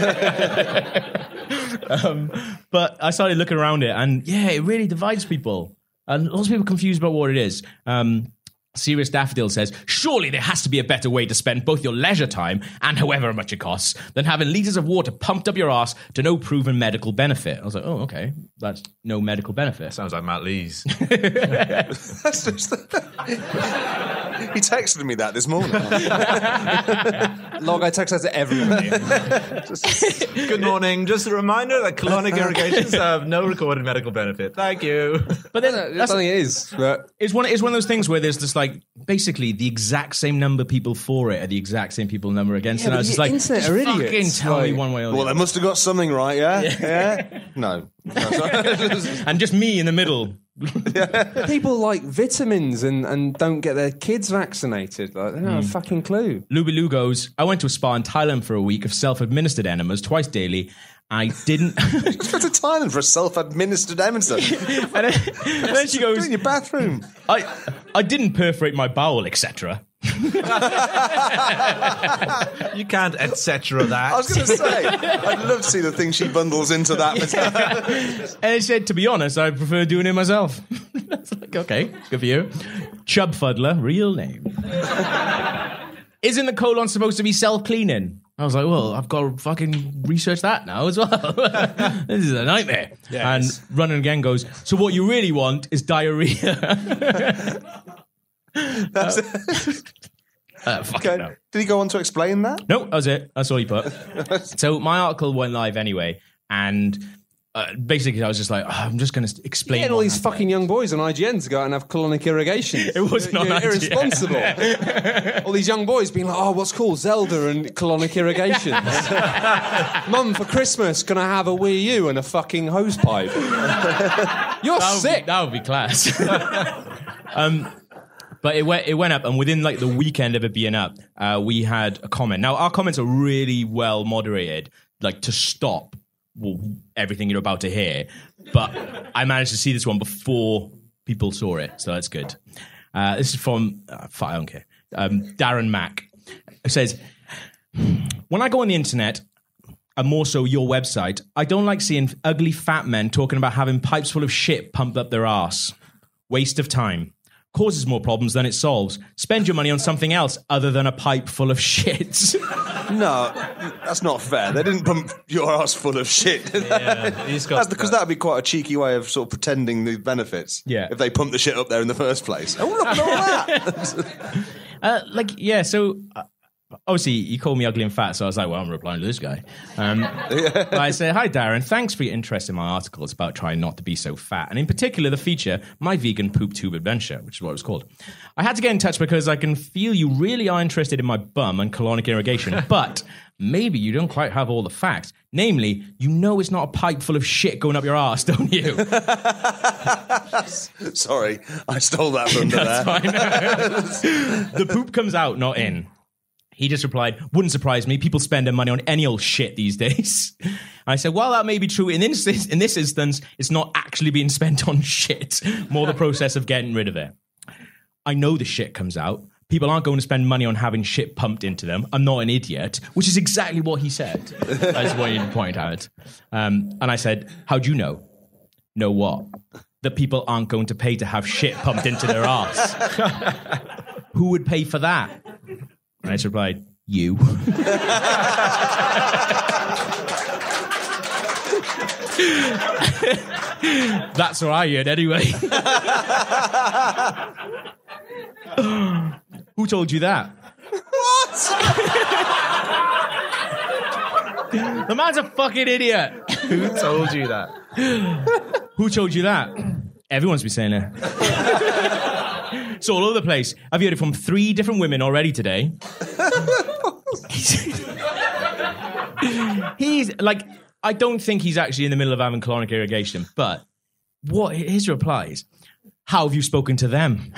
um, but I started looking around it, and yeah, it really divides people. And lots of people are confused about what it is. Um, Serious Daffodil says, surely there has to be a better way to spend both your leisure time and however much it costs than having litres of water pumped up your ass to no proven medical benefit. I was like, oh, okay. That's no medical benefit. Sounds like Matt Lees. That's just he texted me that this morning. Log, I text that to everyone. Good morning. Just a reminder that colonic irrigations have no recorded medical benefit. Thank you. But then I don't that's, think it is. But it's one. It's one of those things where there's just like basically the exact same number of people for it are the exact same people number against. Yeah, and I but was just the like, internet just are fucking idiots. tell me Like- one way or the Well, other. they must have got something right, yeah? Yeah? No. No, sorry. And just me in the middle. people like vitamins and, and don't get their kids vaccinated. Like, they don't have a fucking clue. Luby Lou goes, I went to a spa in Thailand for a week of self-administered enemas twice daily. I didn't. Just go to Thailand for a self-administered Emerson. and, then, and then she Do it goes, in your bathroom. I, I didn't perforate my bowel, et cetera. You can't et cetera that. I was going to say, I'd love to see the thing she bundles into that. And I said, to be honest, I prefer doing it myself. That's like, okay, good for you. Chub Fuddler, real name. Isn't the colon supposed to be self-cleaning? I was like, well, I've got to fucking research that now as well. This is a nightmare. Yes. And Running Again goes, so what you really want is diarrhea. That's Uh, fuck okay. it, no. Did he go on to explain that? No, that was it. That's all he put. So my article went live anyway, and uh, basically I was just like, oh, I'm just going to explain. Getting all what these happened. fucking young boys on I G N to go out and have colonic irrigation. It was not You're I G N. irresponsible. All these young boys being like, oh, what's cool? Zelda and colonic irrigations. Mum, for Christmas, can I have a Wii U and a fucking hose pipe? You're That would sick. Be, that would be class. um, but it went, it went up, and within like the weekend of it being up, uh, we had a comment. Now our comments are really well moderated, like to stop well, everything you're about to hear. But I managed to see this one before people saw it, so that's good. Uh, this is from uh, I don't care. Um, Darren Mack. It says, when I go on the internet, and more so your website, I don't like seeing ugly fat men talking about having pipes full of shit pumped up their arse. Waste of time. Causes more problems than it solves. Spend your money on something else other than a pipe full of shit. No, that's not fair. They didn't pump your ass full of shit. Yeah, he's got That's because that would be quite a cheeky way of sort of pretending the benefits. Yeah. If they pumped the shit up there in the first place. Oh, look at all that. Uh, like, yeah, so uh, obviously you called me ugly and fat, so I was like, well, I'm replying to this guy. Um, but I said, hi, Darren, thanks for your interest in my article. It's about trying not to be so fat. And in particular, the feature, My Vegan Poop Tube Adventure, which is what it was called. I had to get in touch because I can feel you really are interested in my bum and colonic irrigation, but maybe you don't quite have all the facts. Namely, you know it's not a pipe full of shit going up your arse, don't you? Sorry, I stole that from there. That's fine. The poop comes out, not in. He just replied, wouldn't surprise me. People spend their money on any old shit these days. And I said, while that may be true, in this, in this instance, it's not actually being spent on shit. More the process of getting rid of it. I know the shit comes out. People aren't going to spend money on having shit pumped into them. I'm not an idiot, which is exactly what he said. I just wanted to point out. Um, and I said, how'd you know? Know what? That people aren't going to pay to have shit pumped into their arse. Who would pay for that? And I just replied, you. That's what I heard anyway. Who told you that? What? The man's a fucking idiot. Who told you that? Who told you that? Everyone's been saying it. It's all over the place. I've heard it from three different women already today. He's like, I don't think he's actually in the middle of having colonic irrigation, but what his replies, how have you spoken to them?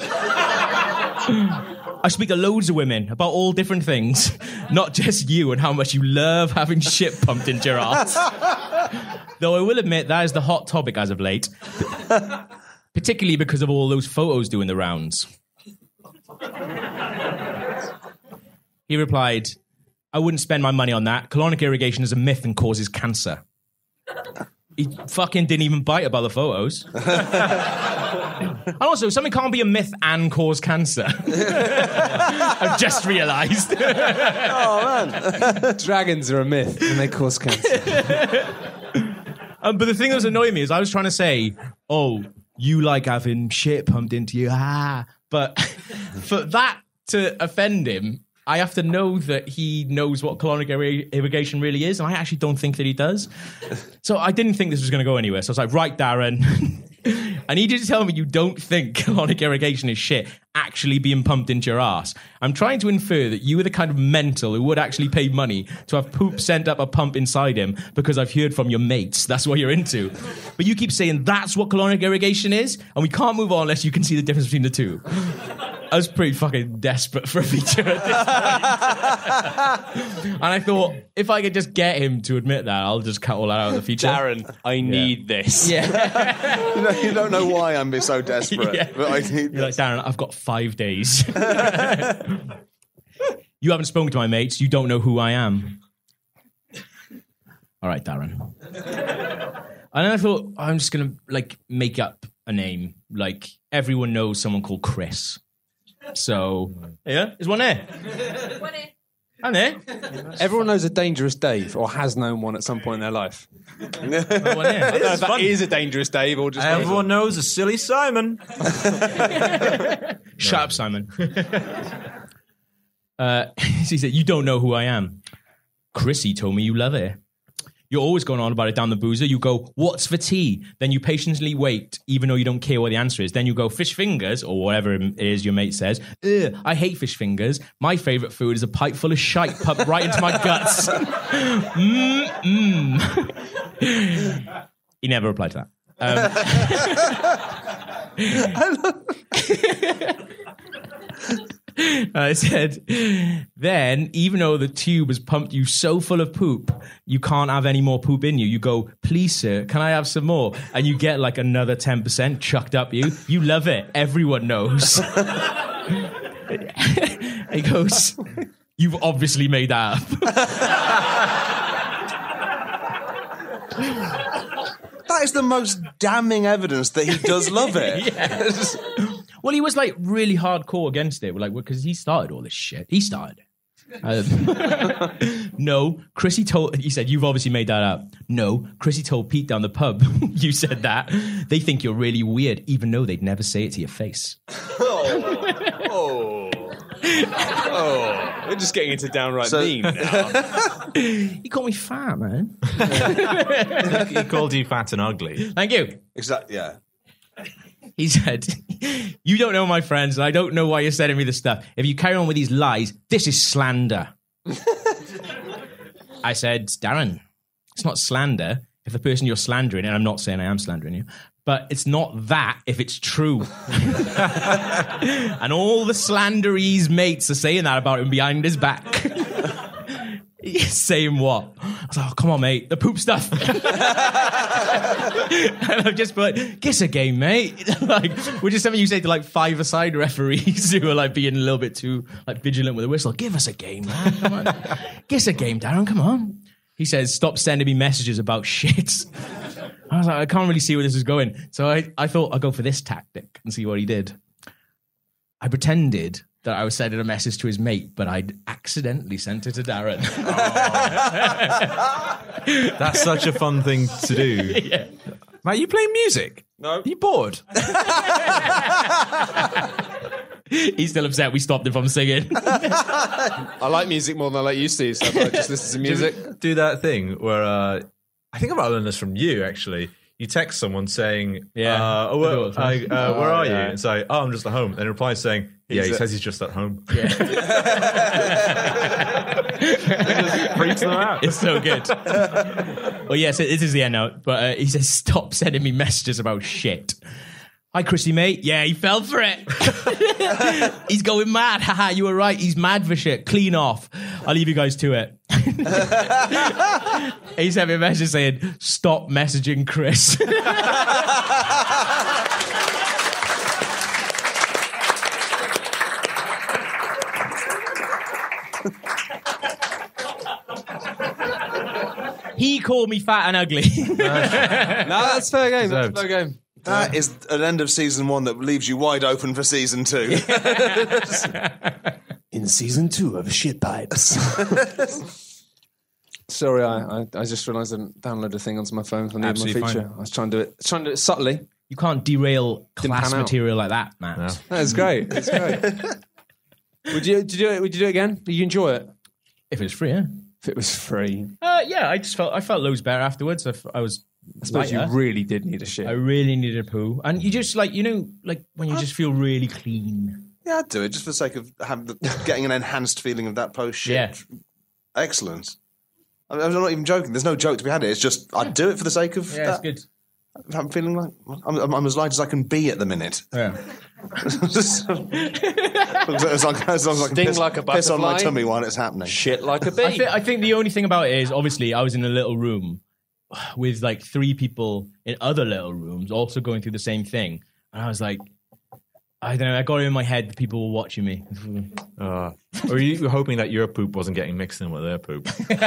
I speak to loads of women about all different things, not just you and how much you love having shit pumped into your ass. Though I will admit that is the hot topic as of late, particularly because of all those photos doing the rounds. He replied, I wouldn't spend my money on that. Colonic irrigation is a myth and causes cancer. He fucking didn't even bite about the photos. And also, something can't be a myth and cause cancer. I've just realised. Oh, man. Dragons are a myth and they cause cancer. Um, but the thing that was annoying me is I was trying to say, oh, you like having shit pumped into you. Ah. But for that to offend him, I have to know that he knows what colonic irri- irrigation really is, and I actually don't think that he does. So I didn't think this was going to go anywhere. So I was like, right, Darren, I need you to tell me you don't think colonic irrigation is shit actually being pumped into your ass. I'm trying to infer that you were the kind of mental who would actually pay money to have poop sent up a pump inside him because I've heard from your mates that's what you're into. But you keep saying that's what colonic irrigation is, and we can't move on unless you can see the difference between the two. I was pretty fucking desperate for a feature at this point. And I thought, if I could just get him to admit that, I'll just cut all that out of the feature. Darren, I need this. Yeah. You, know, you don't know why I'm so desperate, Yeah. but I need You're like, Darren, I've got five days. You haven't spoken to my mates. You don't know who I am. All right, Darren. And then I thought, I'm just going to, like, make up a name. Like, everyone knows someone called Chris. So, yeah, is one there? One in. I'm there. Everyone knows a dangerous Dave, or has known one at some point in their life. One there. I don't know if that fun. is a dangerous Dave, or just Everyone knows a silly Simon. Shut up, Simon. uh, he said, you don't know who I am. Chrissy told me you love it. You're always going on about it down the boozer. You go, what's for tea? Then you patiently wait, even though you don't care what the answer is. Then you go, fish fingers, or whatever it is your mate says. Ugh, I hate fish fingers. My favourite food is a pipe full of shite pumped right into my guts. mm, mm. He never replied to that. Um, I said, then, even though the tube has pumped you so full of poop, you can't have any more poop in you. You go, please, sir, can I have some more? And you get like another ten percent chucked up you. You love it. Everyone knows. He goes, you've obviously made that up. That is the most damning evidence that he does love it. Yeah. Well, he was like really hardcore against it, like because he started all this shit. He started it. Um, no, Chrissy told. He said, "You've obviously made that up." No, Chrissy told Pete down the pub. You said that. They think you're really weird, even though they'd never say it to your face. Oh, oh, oh! We're just getting into downright So- mean now. He called me fat, man. He called you fat and ugly. Thank you. Exactly. Yeah. He said, you don't know my friends, and I don't know why you're sending me this stuff. If you carry on with these lies, this is slander. I said, Darren, it's not slander if the person you're slandering, and I'm not saying I am slandering you, but it's not that if it's true. And all the slanderees mates are saying that about him behind his back. Saying what? I was like, oh, come on, mate. The poop stuff. And I've just put, guess a game, mate. Like, which is something you say to like five-a-side referees who are like being a little bit too like vigilant with a whistle. Give us a game, man. Come on. Guess a game, Darren. Come on. He says, stop sending me messages about shit. I was like, I can't really see where this is going. So I, I thought I'll go for this tactic and see what he did. I pretended that I was sending a message to his mate, but I'd accidentally sent it to Darren. Oh. That's such a fun thing to do. Yeah. Mate, you playing music? No. Are you bored? He's still upset we stopped him from singing. I like music more than I like you, Steve, so I thought I'd just listen to music. Do that thing where uh, I think I've learned this from you, actually. You text someone saying, Yeah. uh, oh, I do where, it all the I, time. uh, where are yeah. you? And say, oh, I'm just at home. Then reply saying, yeah, He's he at- says he's just at home. Yeah. Freaks them out. It's so good. Well, yeah, so this is the end now. But uh, he says, stop sending me messages about shit. Hi, Chrissy, mate. Yeah, he fell for it. He's going mad. Haha, you were right. He's mad for shit. Clean off. I'll leave you guys to it. He sent me a message saying, stop messaging Chris. He called me fat and ugly. No, that's fair game. That's Deserved. fair game. That is an end of season one that leaves you wide open for season two. In season two of Shit Pipes. Sorry, I, I, I just realised I didn't download a thing onto my phone. I needed my Absolutely feature. fine. I was trying to do it, trying to do it subtly. You can't derail Didn't class pan out. material like that, Matt. No. That is great. That's great. Would you, did you do it? Would you do it again? Did you enjoy it? If it was free, yeah. If it was free, Uh, yeah, I just felt I felt loads better afterwards. I, f- I was. I suppose lighter. you really did need a shit. I really needed a poo, and you just like you know, like when you just feel really clean. Yeah, I'd do it just for the sake of having the, getting an enhanced feeling of that post shit. Yeah. Excellent. I mean, I'm not even joking. There's no joke to be had here. It's just I'd do it for the sake of Yeah, that. it's good. I'm feeling like I'm, I'm, I'm as light as I can be at the minute. Yeah. as, long, as long as I can Sting piss, like a piss on my butterfly. tummy while it's happening. Shit like a bee. I, th- I think the only thing about it is obviously I was in a little room with like three people in other little rooms also going through the same thing, and I was like, I don't know. I got it in my head that people were watching me. Uh, or you were hoping that your poop wasn't getting mixed in with their poop.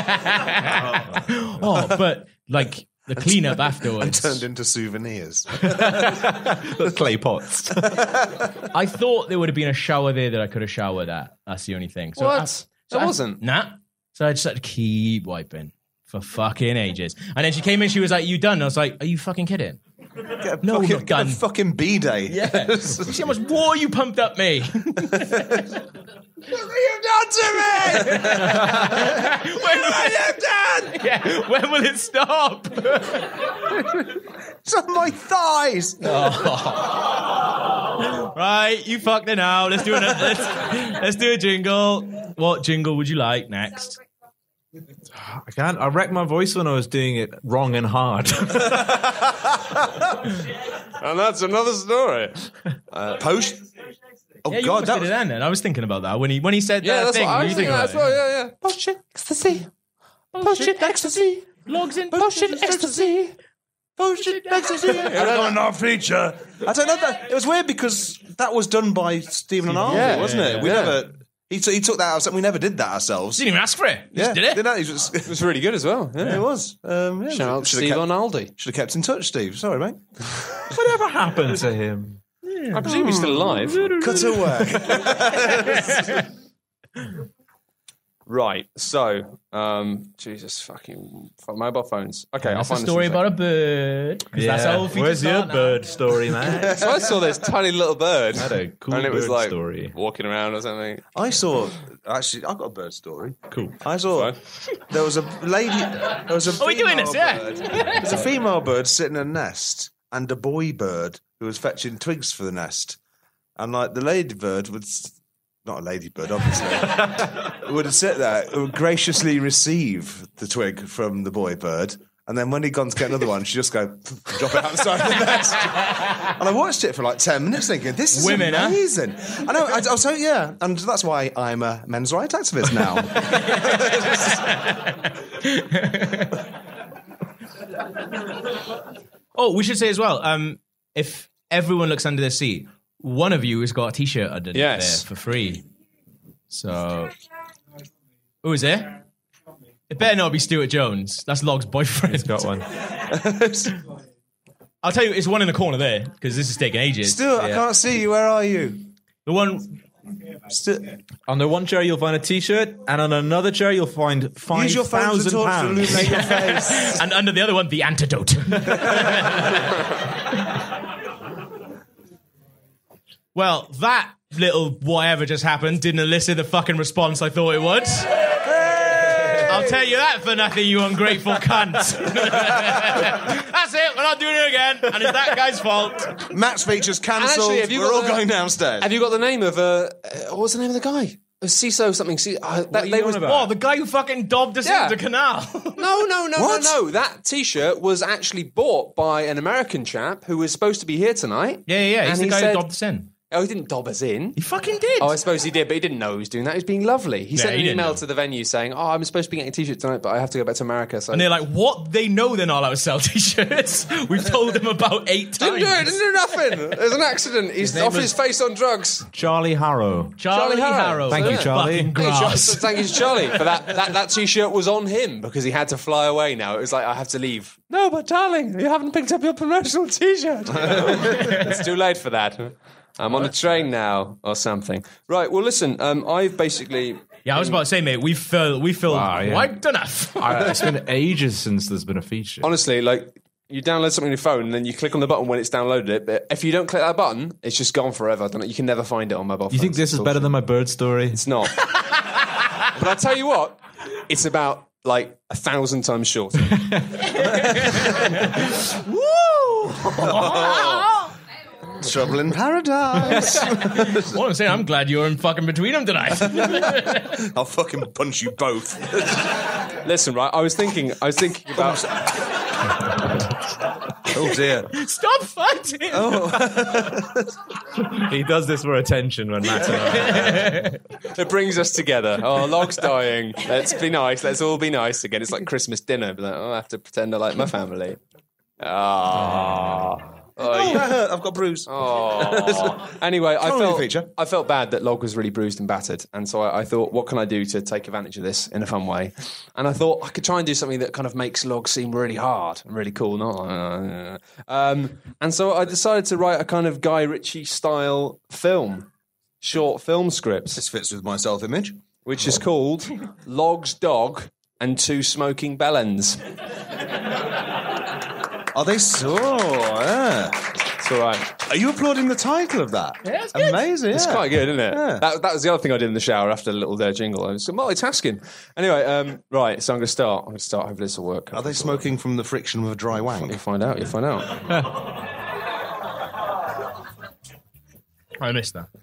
Oh, but like the cleanup and afterwards. turned into souvenirs. The clay pots. I thought there would have been a shower there that I could have showered at. That's the only thing. So What? I- so There I- wasn't? Nah. So I just had to keep wiping for fucking ages. And then she came in, she was like, "You done?" I was like, "Are you fucking kidding?" Get a No, fucking, not get done. a fucking B-day. Yeah. See how much water you pumped up me. What have you done to me? when, What have you done? yeah, when will it stop? It's on my thighs. Right, you fucked it now. Let's do it. Let's, let's do a jingle. What jingle would you like next? I can't. I wrecked my voice when I was doing it wrong and hard. And that's another story. Uh, post. Oh Yeah, you God, almost that did was it then. then. I was thinking about that when he when he said Yeah, that that's thing. what I were was you thinking thinking as about well. it? Yeah, yeah. Bullshit ecstasy. Bullshit ecstasy. Logs in. Bullshit ecstasy. Bullshit ecstasy. I don't know feature. I don't know that. It was weird because that was done by Stephen and Arnold, Yeah, wasn't it? We yeah. never. He, t- he took that ourselves. We never did that ourselves. Didn't even ask for it. You Yeah, just did it. Didn't he? It was, It was really good as well. Yeah. it was. Um, yeah, Shout out to should Steve have kept, Arnoldi. should have kept in touch, Steve. Sorry, mate. Whatever happened to him? I presume he's still alive. Cut away. Right. So, um, Jesus fucking fuck, mobile phones. Okay, I'll That's a find this story in about a bird. 'cause That's how all features Where's your start now. bird story, man? So I saw this tiny little bird. I had a cool and it was bird like story. walking around or something. I saw. Actually, I've got a bird story. Cool. I saw. There was a lady. There was a. Are we doing female this? Yeah. bird. There's a female bird sitting in a nest, and a boy bird who was fetching twigs for the nest, and like the lady bird would. Not a ladybird, obviously. would sit there, would graciously receive the twig from the boy bird, and then when he'd gone to get another one, she'd just go drop it outside the nest. And I watched it for like ten minutes, thinking, "This is Women, huh? amazing." I know. I, I was so yeah, and that's why I'm a men's rights activist now. Oh, we should say as well, um, if everyone looks under their seat, one of you has got a T-shirt underneath Yes. there for free. So, who is it? It better not be Stuart Jones. That's Log's boyfriend. He's got one. I'll tell you, it's one in the corner there because this is taking ages. Stuart, I Yeah. can't see you. Where are you? The one. Stu- On the one chair, you'll find a T-shirt, and on another chair, you'll find five Use your phone to thousand talk to pounds. illuminate your face. And under the other one, the antidote. Well, that little whatever just happened didn't elicit the fucking response I thought it would. I'll tell you that for nothing, you ungrateful cunt. That's it, we're not doing it again, and it's that guy's fault. Matt's feature's cancelled. Actually, have you We're got all the- going downstairs. Have you got the name of uh, uh what's the name of the guy? Uh, Ciso something. C- uh, that, are you they on was about? Oh, the guy who fucking dobbed us Yeah. into the canal. No, no, no, What? no, no. That T-shirt was actually bought by an American chap who was supposed to be here tonight. Yeah, yeah, yeah. He's And the he guy said- who dobbed us in. Oh, he didn't dob us in. He fucking did. Oh, I suppose he did, but he didn't know he was doing that. He was being lovely. He Yeah, sent he an didn't email know. to the venue saying, "Oh, I'm supposed to be getting a T-shirt tonight, but I have to go back to America." So And they're like, what? They know they're not allowed to sell T-shirts. We've told them about eight times. didn't do it. Didn't do nothing. There's an accident. He's name off was- his face on drugs. Charlie Harrow. Charlie, Charlie Harrow. Harrow. Thank you, Charlie. Fucking Hey, Char- grass. so thank you to Charlie for that, that. That T-shirt was on him because he had to fly away now. It was like, I have to leave. No, but darling, you haven't picked up your promotional T-shirt. It's too late for that. I'm on a train now or something. Right, well, listen, um, I've basically... Yeah, I was about to say, mate, we feel we feel Wow, yeah. wiped enough. I, it's been ages since there's been a feature. Honestly, like, you download something on your phone and then you click on the button when it's downloaded it. But if you don't click that button, it's just gone forever. Don't it? You can never find it on mobile phones. You think this is better than my bird story? It's not. But I tell you what, it's about like a thousand times shorter. Woo! Trouble in paradise. What I'm saying, I'm glad you're in fucking between them tonight. I'll fucking punch you both. Listen, right? I was thinking. I was thinking about. Oh dear. Stop fighting. He does this for attention when Matt's around. It brings us together. Oh, Log's dying. Let's be nice. Let's all be nice again. It's like Christmas dinner. But like, oh, I have to pretend I like my family. Ah. Oh, Oh, yeah. that hurt. I've got bruise. Oh. Anyway, I Comedy felt feature. I felt bad that Log was really bruised and battered, and so I, I thought, what can I do to take advantage of this in a fun way? And I thought I could try and do something that kind of makes Log seem really hard and really cool. Not, uh, um, and so I decided to write a kind of Guy Ritchie style film, short film script, This fits with my self-image. which is called Log's Dog and Two Smoking Bellends. Are they so? Yeah. It's all right. Are you applauding the title of that? Yeah, it's good. Amazing. It's yeah. quite good, isn't it? Yeah. That, that was the other thing I did in the shower after the little uh, jingle. I was multitasking. Anyway, um, right, so I'm going to start. I'm going to start. Hopefully this will work. Are they smoking from the friction of a dry You'll wank? find out. You'll find out. I missed that.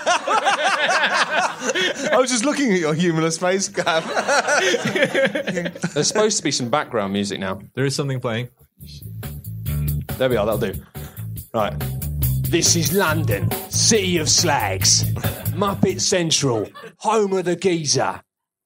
I was just looking at your humorless face, Gav. There's supposed to be some background music now. There is something playing. There we are. That'll do. Right. This is London, city of slags. Muppet Central, home of the geezer.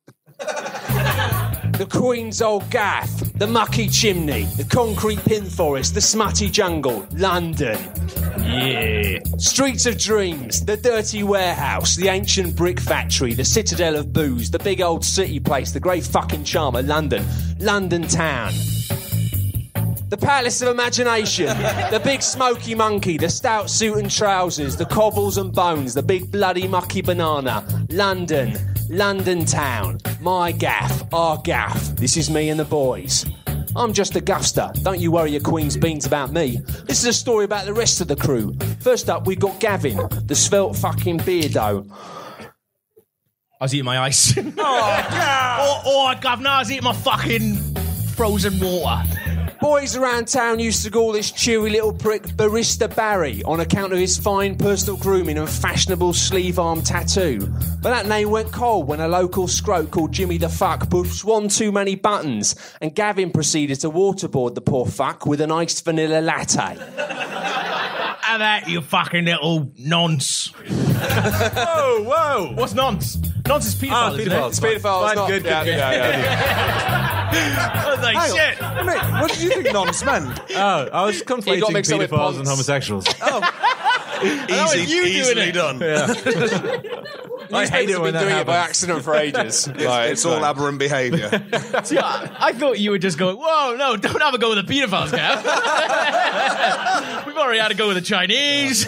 The Queen's Old Gaff, the mucky chimney, the concrete pin forest, the smutty jungle, London. Yeah. Streets of Dreams, the dirty warehouse, the ancient brick factory, the citadel of booze, the big old city place, the great fucking charm of London, London town. The Palace of Imagination, the big smoky monkey, the stout suit and trousers, the cobbles and bones, the big bloody mucky banana, London, London town, my gaff, our gaff, this is me and the boys. I'm just a guffster, don't you worry your queen's beans about me. This is a story about the rest of the crew. First up, we've got Gavin, the svelte fucking beardo. I was eating my ice. oh, yeah. Oh, oh, governor, I was eating my fucking frozen water. Boys around town used to call this cheery little prick Barista Barry on account of his fine personal grooming and fashionable sleeve-arm tattoo. But that name went cold when a local scrote called Jimmy the Fuck pushed one too many buttons and Gavin proceeded to waterboard the poor fuck with an iced vanilla latte. How that, you fucking little nonce? Whoa, whoa! What's nonce? Nonce is paedophile, Ah, isn't paedophile. it? It's paedophile, it's Fine, not... good, good, yeah, good. yeah, yeah. I was like, Hang on. shit. Mate, what did you think nonce meant? Oh, I was conflating got mixed up with paedophiles and ponce. homosexuals. Easy, was you doing easily it. done. I hate it when that doing it by happens. accident for ages. Like, It's all aberrant behaviour. See, I, I thought you were just going, whoa, no, don't have a go with the paedophiles, Gav. We've already had a go with the Chinese.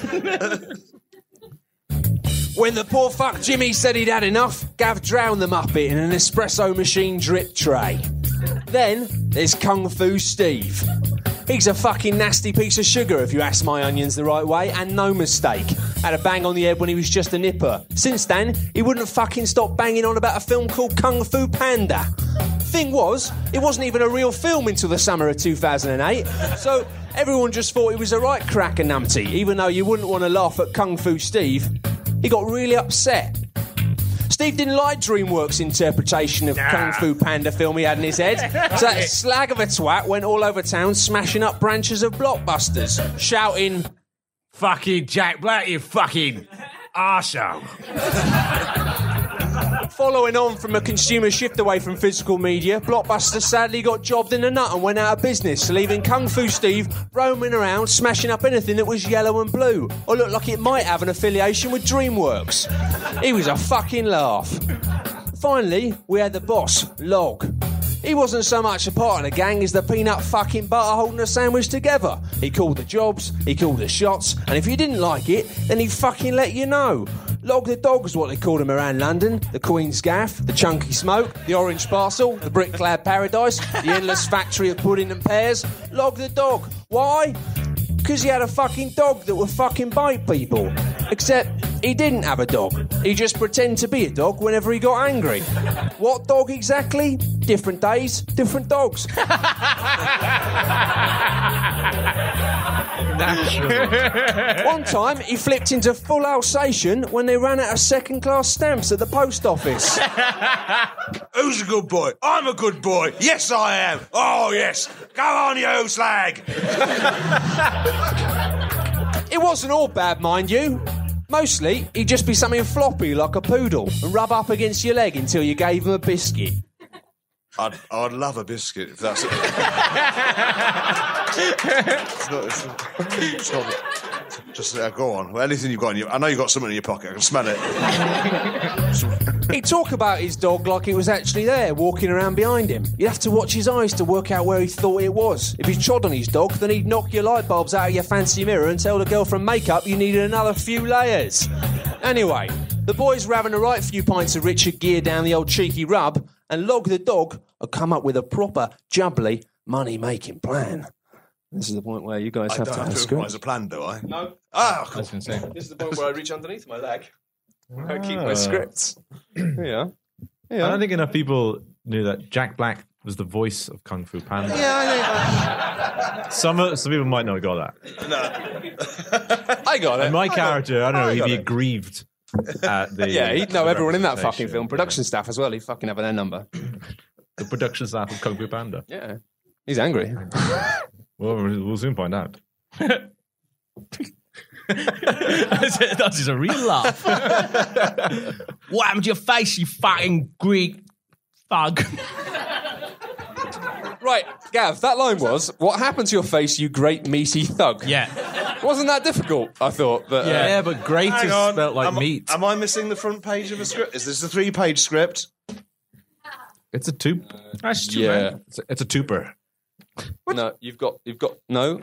When the poor fuck Jimmy said he'd had enough, Gav drowned the Muppet in an espresso machine drip tray. Then there's Kung Fu Steve. He's a fucking nasty piece of sugar if you ask my onions the right way, and no mistake. Had a bang on the head when he was just a nipper. Since then, he wouldn't fucking stop banging on about a film called Kung Fu Panda. Thing was, it wasn't even a real film until the summer of two thousand eight, so everyone just thought he was a right cracker numpty, even though you wouldn't want to laugh at Kung Fu Steve. He got really upset. Steve didn't like DreamWorks' interpretation of Nah. Kung Fu Panda film he had in his head, so that slag of a twat went all over town smashing up branches of blockbusters, shouting, Fucking Jack Black, you fucking arsehole. Following on from a consumer shift away from physical media, Blockbuster sadly got jobbed in the nut and went out of business, leaving Kung Fu Steve roaming around smashing up anything that was yellow and blue, or looked like it might have an affiliation with DreamWorks. He was a fucking laugh. Finally, we had the boss, Log. He wasn't so much a part of the gang as the peanut fucking butter holding a sandwich together. He called the jobs, he called the shots, and if you didn't like it, then he'd fucking let you know. Log the Dog is what they called him around London. The Queen's Gaff, the Chunky Smoke, the Orange Parcel, the Brick-clad Paradise, the Endless Factory of Pudding and Pears. Log the Dog. Why? Because he had a fucking dog that would fucking bite people. Except he didn't have a dog. He just pretended to be a dog whenever he got angry. What dog exactly? Different days, different dogs. One time, he flipped into full Alsatian when they ran out of second-class stamps at the post office. Who's a good boy? I'm a good boy. Yes, I am. Oh, yes. Go on, you slag. It wasn't all bad, mind you. Mostly, he'd just be something floppy like a poodle and rub up against your leg until you gave him a biscuit. I'd, I'd love a biscuit if that's it. it's not, it's not, it's not just uh, go on. Well, anything you've got in your... I know you've got something in your pocket. I can smell it. He'd talk about his dog like it was actually there, walking around behind him. You'd have to watch his eyes to work out where he thought it was. If he trod on his dog, then he'd knock your light bulbs out of your fancy mirror and tell the girl from makeup you needed another few layers. Anyway, the boys were having a right few pints of Richard Gere down the old cheeky rub, and Log the Dog had come up with a proper, jubbly, money-making plan. This is the point where you guys I have don't to have to ask. improvise a plan, do I? No. Ah, I cool. was going to say. This is the point where I reach underneath my leg. I keep my scripts. Yeah. Yeah. I don't think enough people knew that Jack Black was the voice of Kung Fu Panda. Yeah, I think... Some uh, some people might not have got that. I got it. And my I got character, I don't know, I he'd got be it. aggrieved at the... Yeah, he'd know everyone in that fucking representation. film. Production staff as well. He'd fucking have their number. The production staff of Kung Fu Panda. Yeah. He's angry. Well, we'll soon find out. That is a real laugh. What happened to your face, you fucking Greek thug? Right, Gav, that line was, what happened to your face, you great meaty thug? Yeah. Wasn't that difficult, I thought. But, uh, Yeah, but great Hang is on. spelt like am, meat. Am I missing the front page of a script? Is this a three-page script? It's a toop. That's too yeah. bad. It's a, it's a tooper. No, you've got, you've got, no.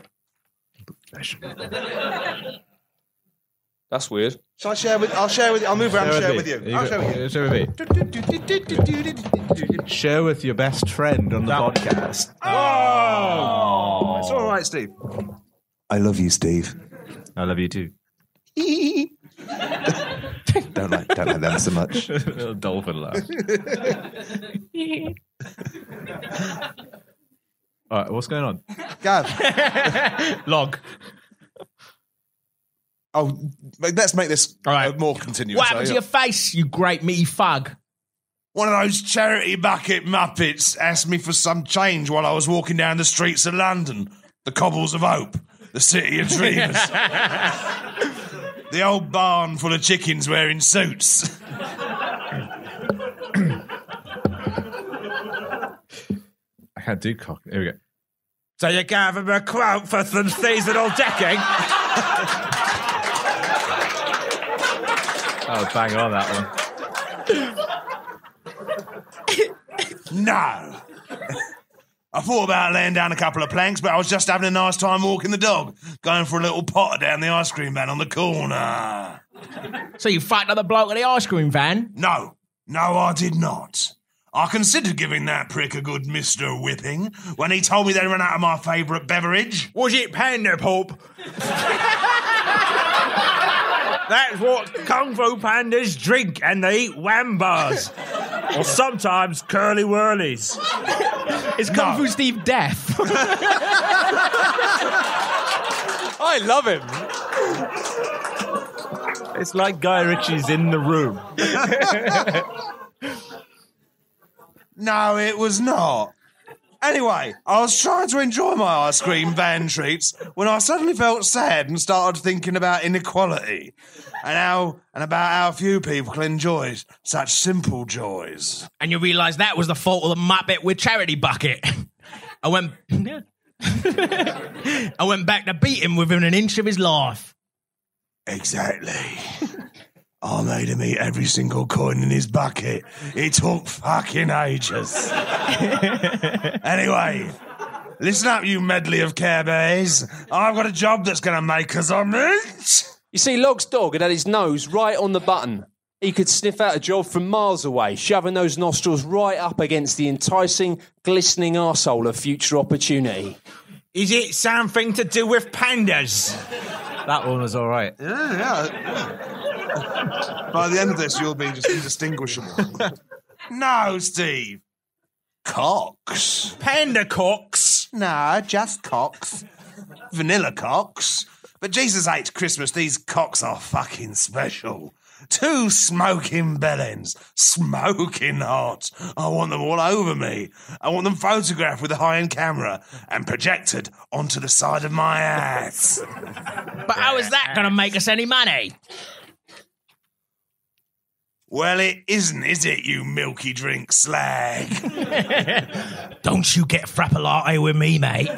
That's weird. Shall I share with... I'll share with... I'll move around and share me. with you. There I'll go. share with you. Share with me. Share with your best friend on the podcast. Oh! It's all right, Steve. I love you, Steve. I love you too. don't like don't like them so much. Little dolphin laugh. All right, what's going on? Gav. Log. Oh, let's make this All right. uh, more continuous. What happened to eh? your face, you great meaty thug? One of those charity bucket muppets asked me for some change while I was walking down the streets of London, the cobbles of hope, the city of dreamers. The old barn full of chickens wearing suits. I can't do cock. Here we go. So you gave him a quote for some seasonal decking? Oh, bang on that one. No. I thought about laying down a couple of planks, but I was just having a nice time walking the dog, going for a little potter down the ice cream van on the corner. So you fucked up the bloke at the ice cream van? No, no, I did not. I considered giving that prick a good Mister Whipping when he told me they'd run out of my favourite beverage. Was it panda pulp? That's what Kung Fu pandas drink, and they eat wham bars. Or sometimes curly whirlies. Is Kung No. Fu Steve deaf? I love him. It's like Guy Ritchie's In the Room. No, it was not. Anyway, I was trying to enjoy my ice cream van treats when I suddenly felt sad and started thinking about inequality and how and about how few people can enjoy such simple joys. And you realise that was the fault of the Muppet with Charity Bucket. I went... I went back to beat him within an inch of his life. Exactly. I made him eat every single coin in his bucket. It took fucking ages. Anyway, listen up, you medley of Care Bears. I've got a job that's going to make us a mint. You see, Log's dog had had his nose right on the button. He could sniff out a job from miles away, shoving those nostrils right up against the enticing, glistening arsehole of future opportunity. Is it something to do with pandas? That one was all right. Yeah, yeah. By the end of this, you'll be just indistinguishable. No, Steve. Cocks. Panda cocks. No, just cocks. Vanilla cocks. But Jesus hates Christmas. These cocks are fucking special. Two smoking bellends. Smoking hot. I want them all over me. I want them photographed with a high-end camera and projected onto the side of my ass. But how is that going to make us any money? Well, it isn't, is it, you milky drink slag? Don't you get frappa latte with me, mate.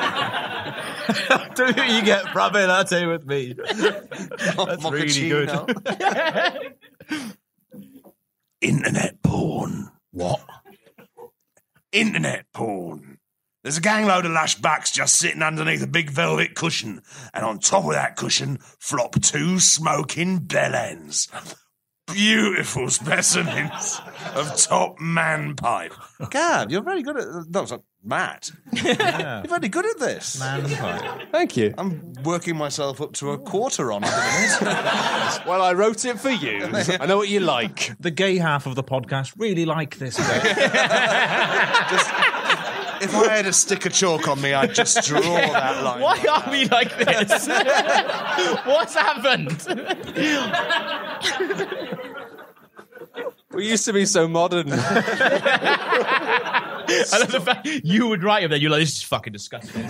Do you get frappe latte with me? That's really good. Internet porn. What? Internet porn. There's a gangload of lash backs just sitting underneath a big velvet cushion, and on top of that cushion flop two smoking bellends. Beautiful specimens of top man pipe. Gav, you're very good at... No, it's not Matt. Yeah. You're very good at this. Man pipe. Thank you. I'm working myself up to a quarter on it at the minute. Well, I wrote it for you. I know what you like. The gay half of the podcast really like this bit. Just, if I had a stick of chalk on me, I'd just draw that line. Why are we like this? What's happened? We used to be so modern. I love the fact you would write him there. You're like, this is fucking disgusting.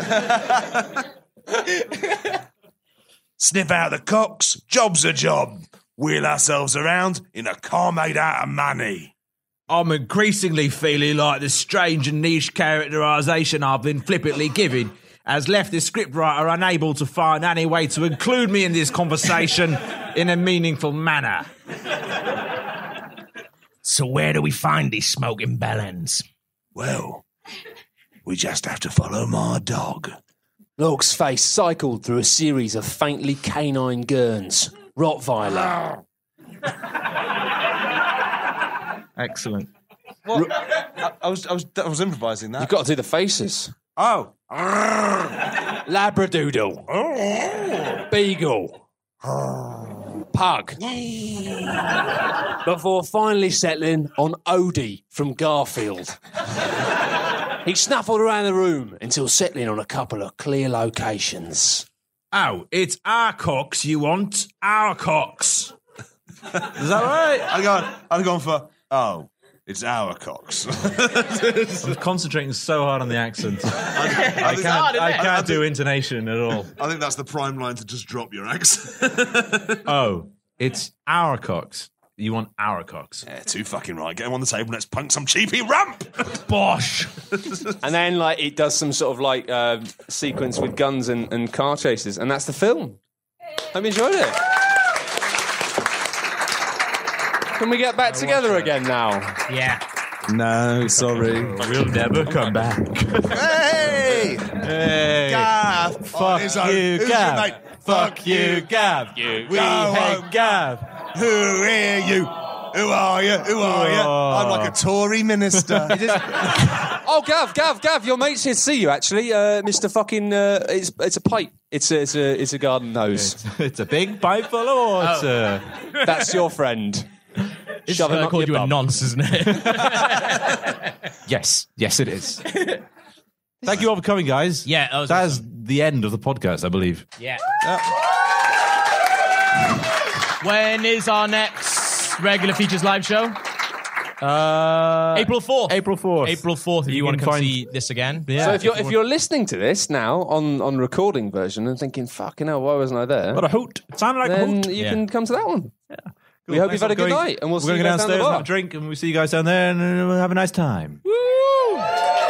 Sniff out the cocks, job's a job. Wheel ourselves around in a car made out of money. I'm increasingly feeling like the strange and niche characterisation I've been flippantly giving has left the scriptwriter unable to find any way to include me in this conversation in a meaningful manner. So where do we find these smoking bellends? Well, we just have to follow my dog. Log's face cycled through a series of faintly canine gurns. Rottweiler. Excellent. Well, I, I was I was I was improvising that. You've got to do the faces. Oh. Labradoodle. Beagle. Pug. Before finally settling on Odie from Garfield. He snuffled around the room until settling on a couple of clear locations. Oh, it's our cocks you want. Our cocks. Is that right? I'm going, I'm going for, oh, it's our cocks. I'm concentrating so hard on the accent. I, I can't, hard, I isn't it? can't I do intonation at all. I think that's the prime line to just drop your accent. Oh, it's our cocks. You want our cocks. Yeah, too fucking right. Get them on the table, let's punk some cheapy rump. Bosh. And then, like, it does some sort of, like, uh, sequence with guns and, and car chases, and that's the film. Hope you enjoyed it. Can we get back together again now? Yeah. No, sorry. We'll never come back. Hey! Hey. Gav! Fuck His own- you, Who's Gav. your mate? Fuck you, Gav. You. We Go hate home. Gav. Who are you? Who are you? Who are you? I'm like a Tory minister. Oh, Gav, Gav, Gav, your mate's here to see you, actually. Uh, Mister fucking, uh, it's, it's a pipe. It's a, it's a, it's a garden nose. It's a big pipe full of water. That's your friend. It's Shove him I up called your you a bum. nonce, isn't it? Yes, yes, it is. Thank you all for coming, guys. Yeah, that was That is awesome. the end of the podcast, I believe. Yeah. When is our next regular features live show? Uh, April fourth. April fourth. April fourth. If you, You want can to come find- see this again. Yeah. So if you're if you're listening to this now on, on recording version and thinking, fucking hell, why wasn't I there? What a hoot. It sounded like a Then hoot. you Yeah. can come to that one. Cool. We hope Thanks you've had a for good going. night, and we'll We're see going you to go guys down the downstairs and bar. have a drink, and we'll see you guys down there, and we'll have a nice time. Woo!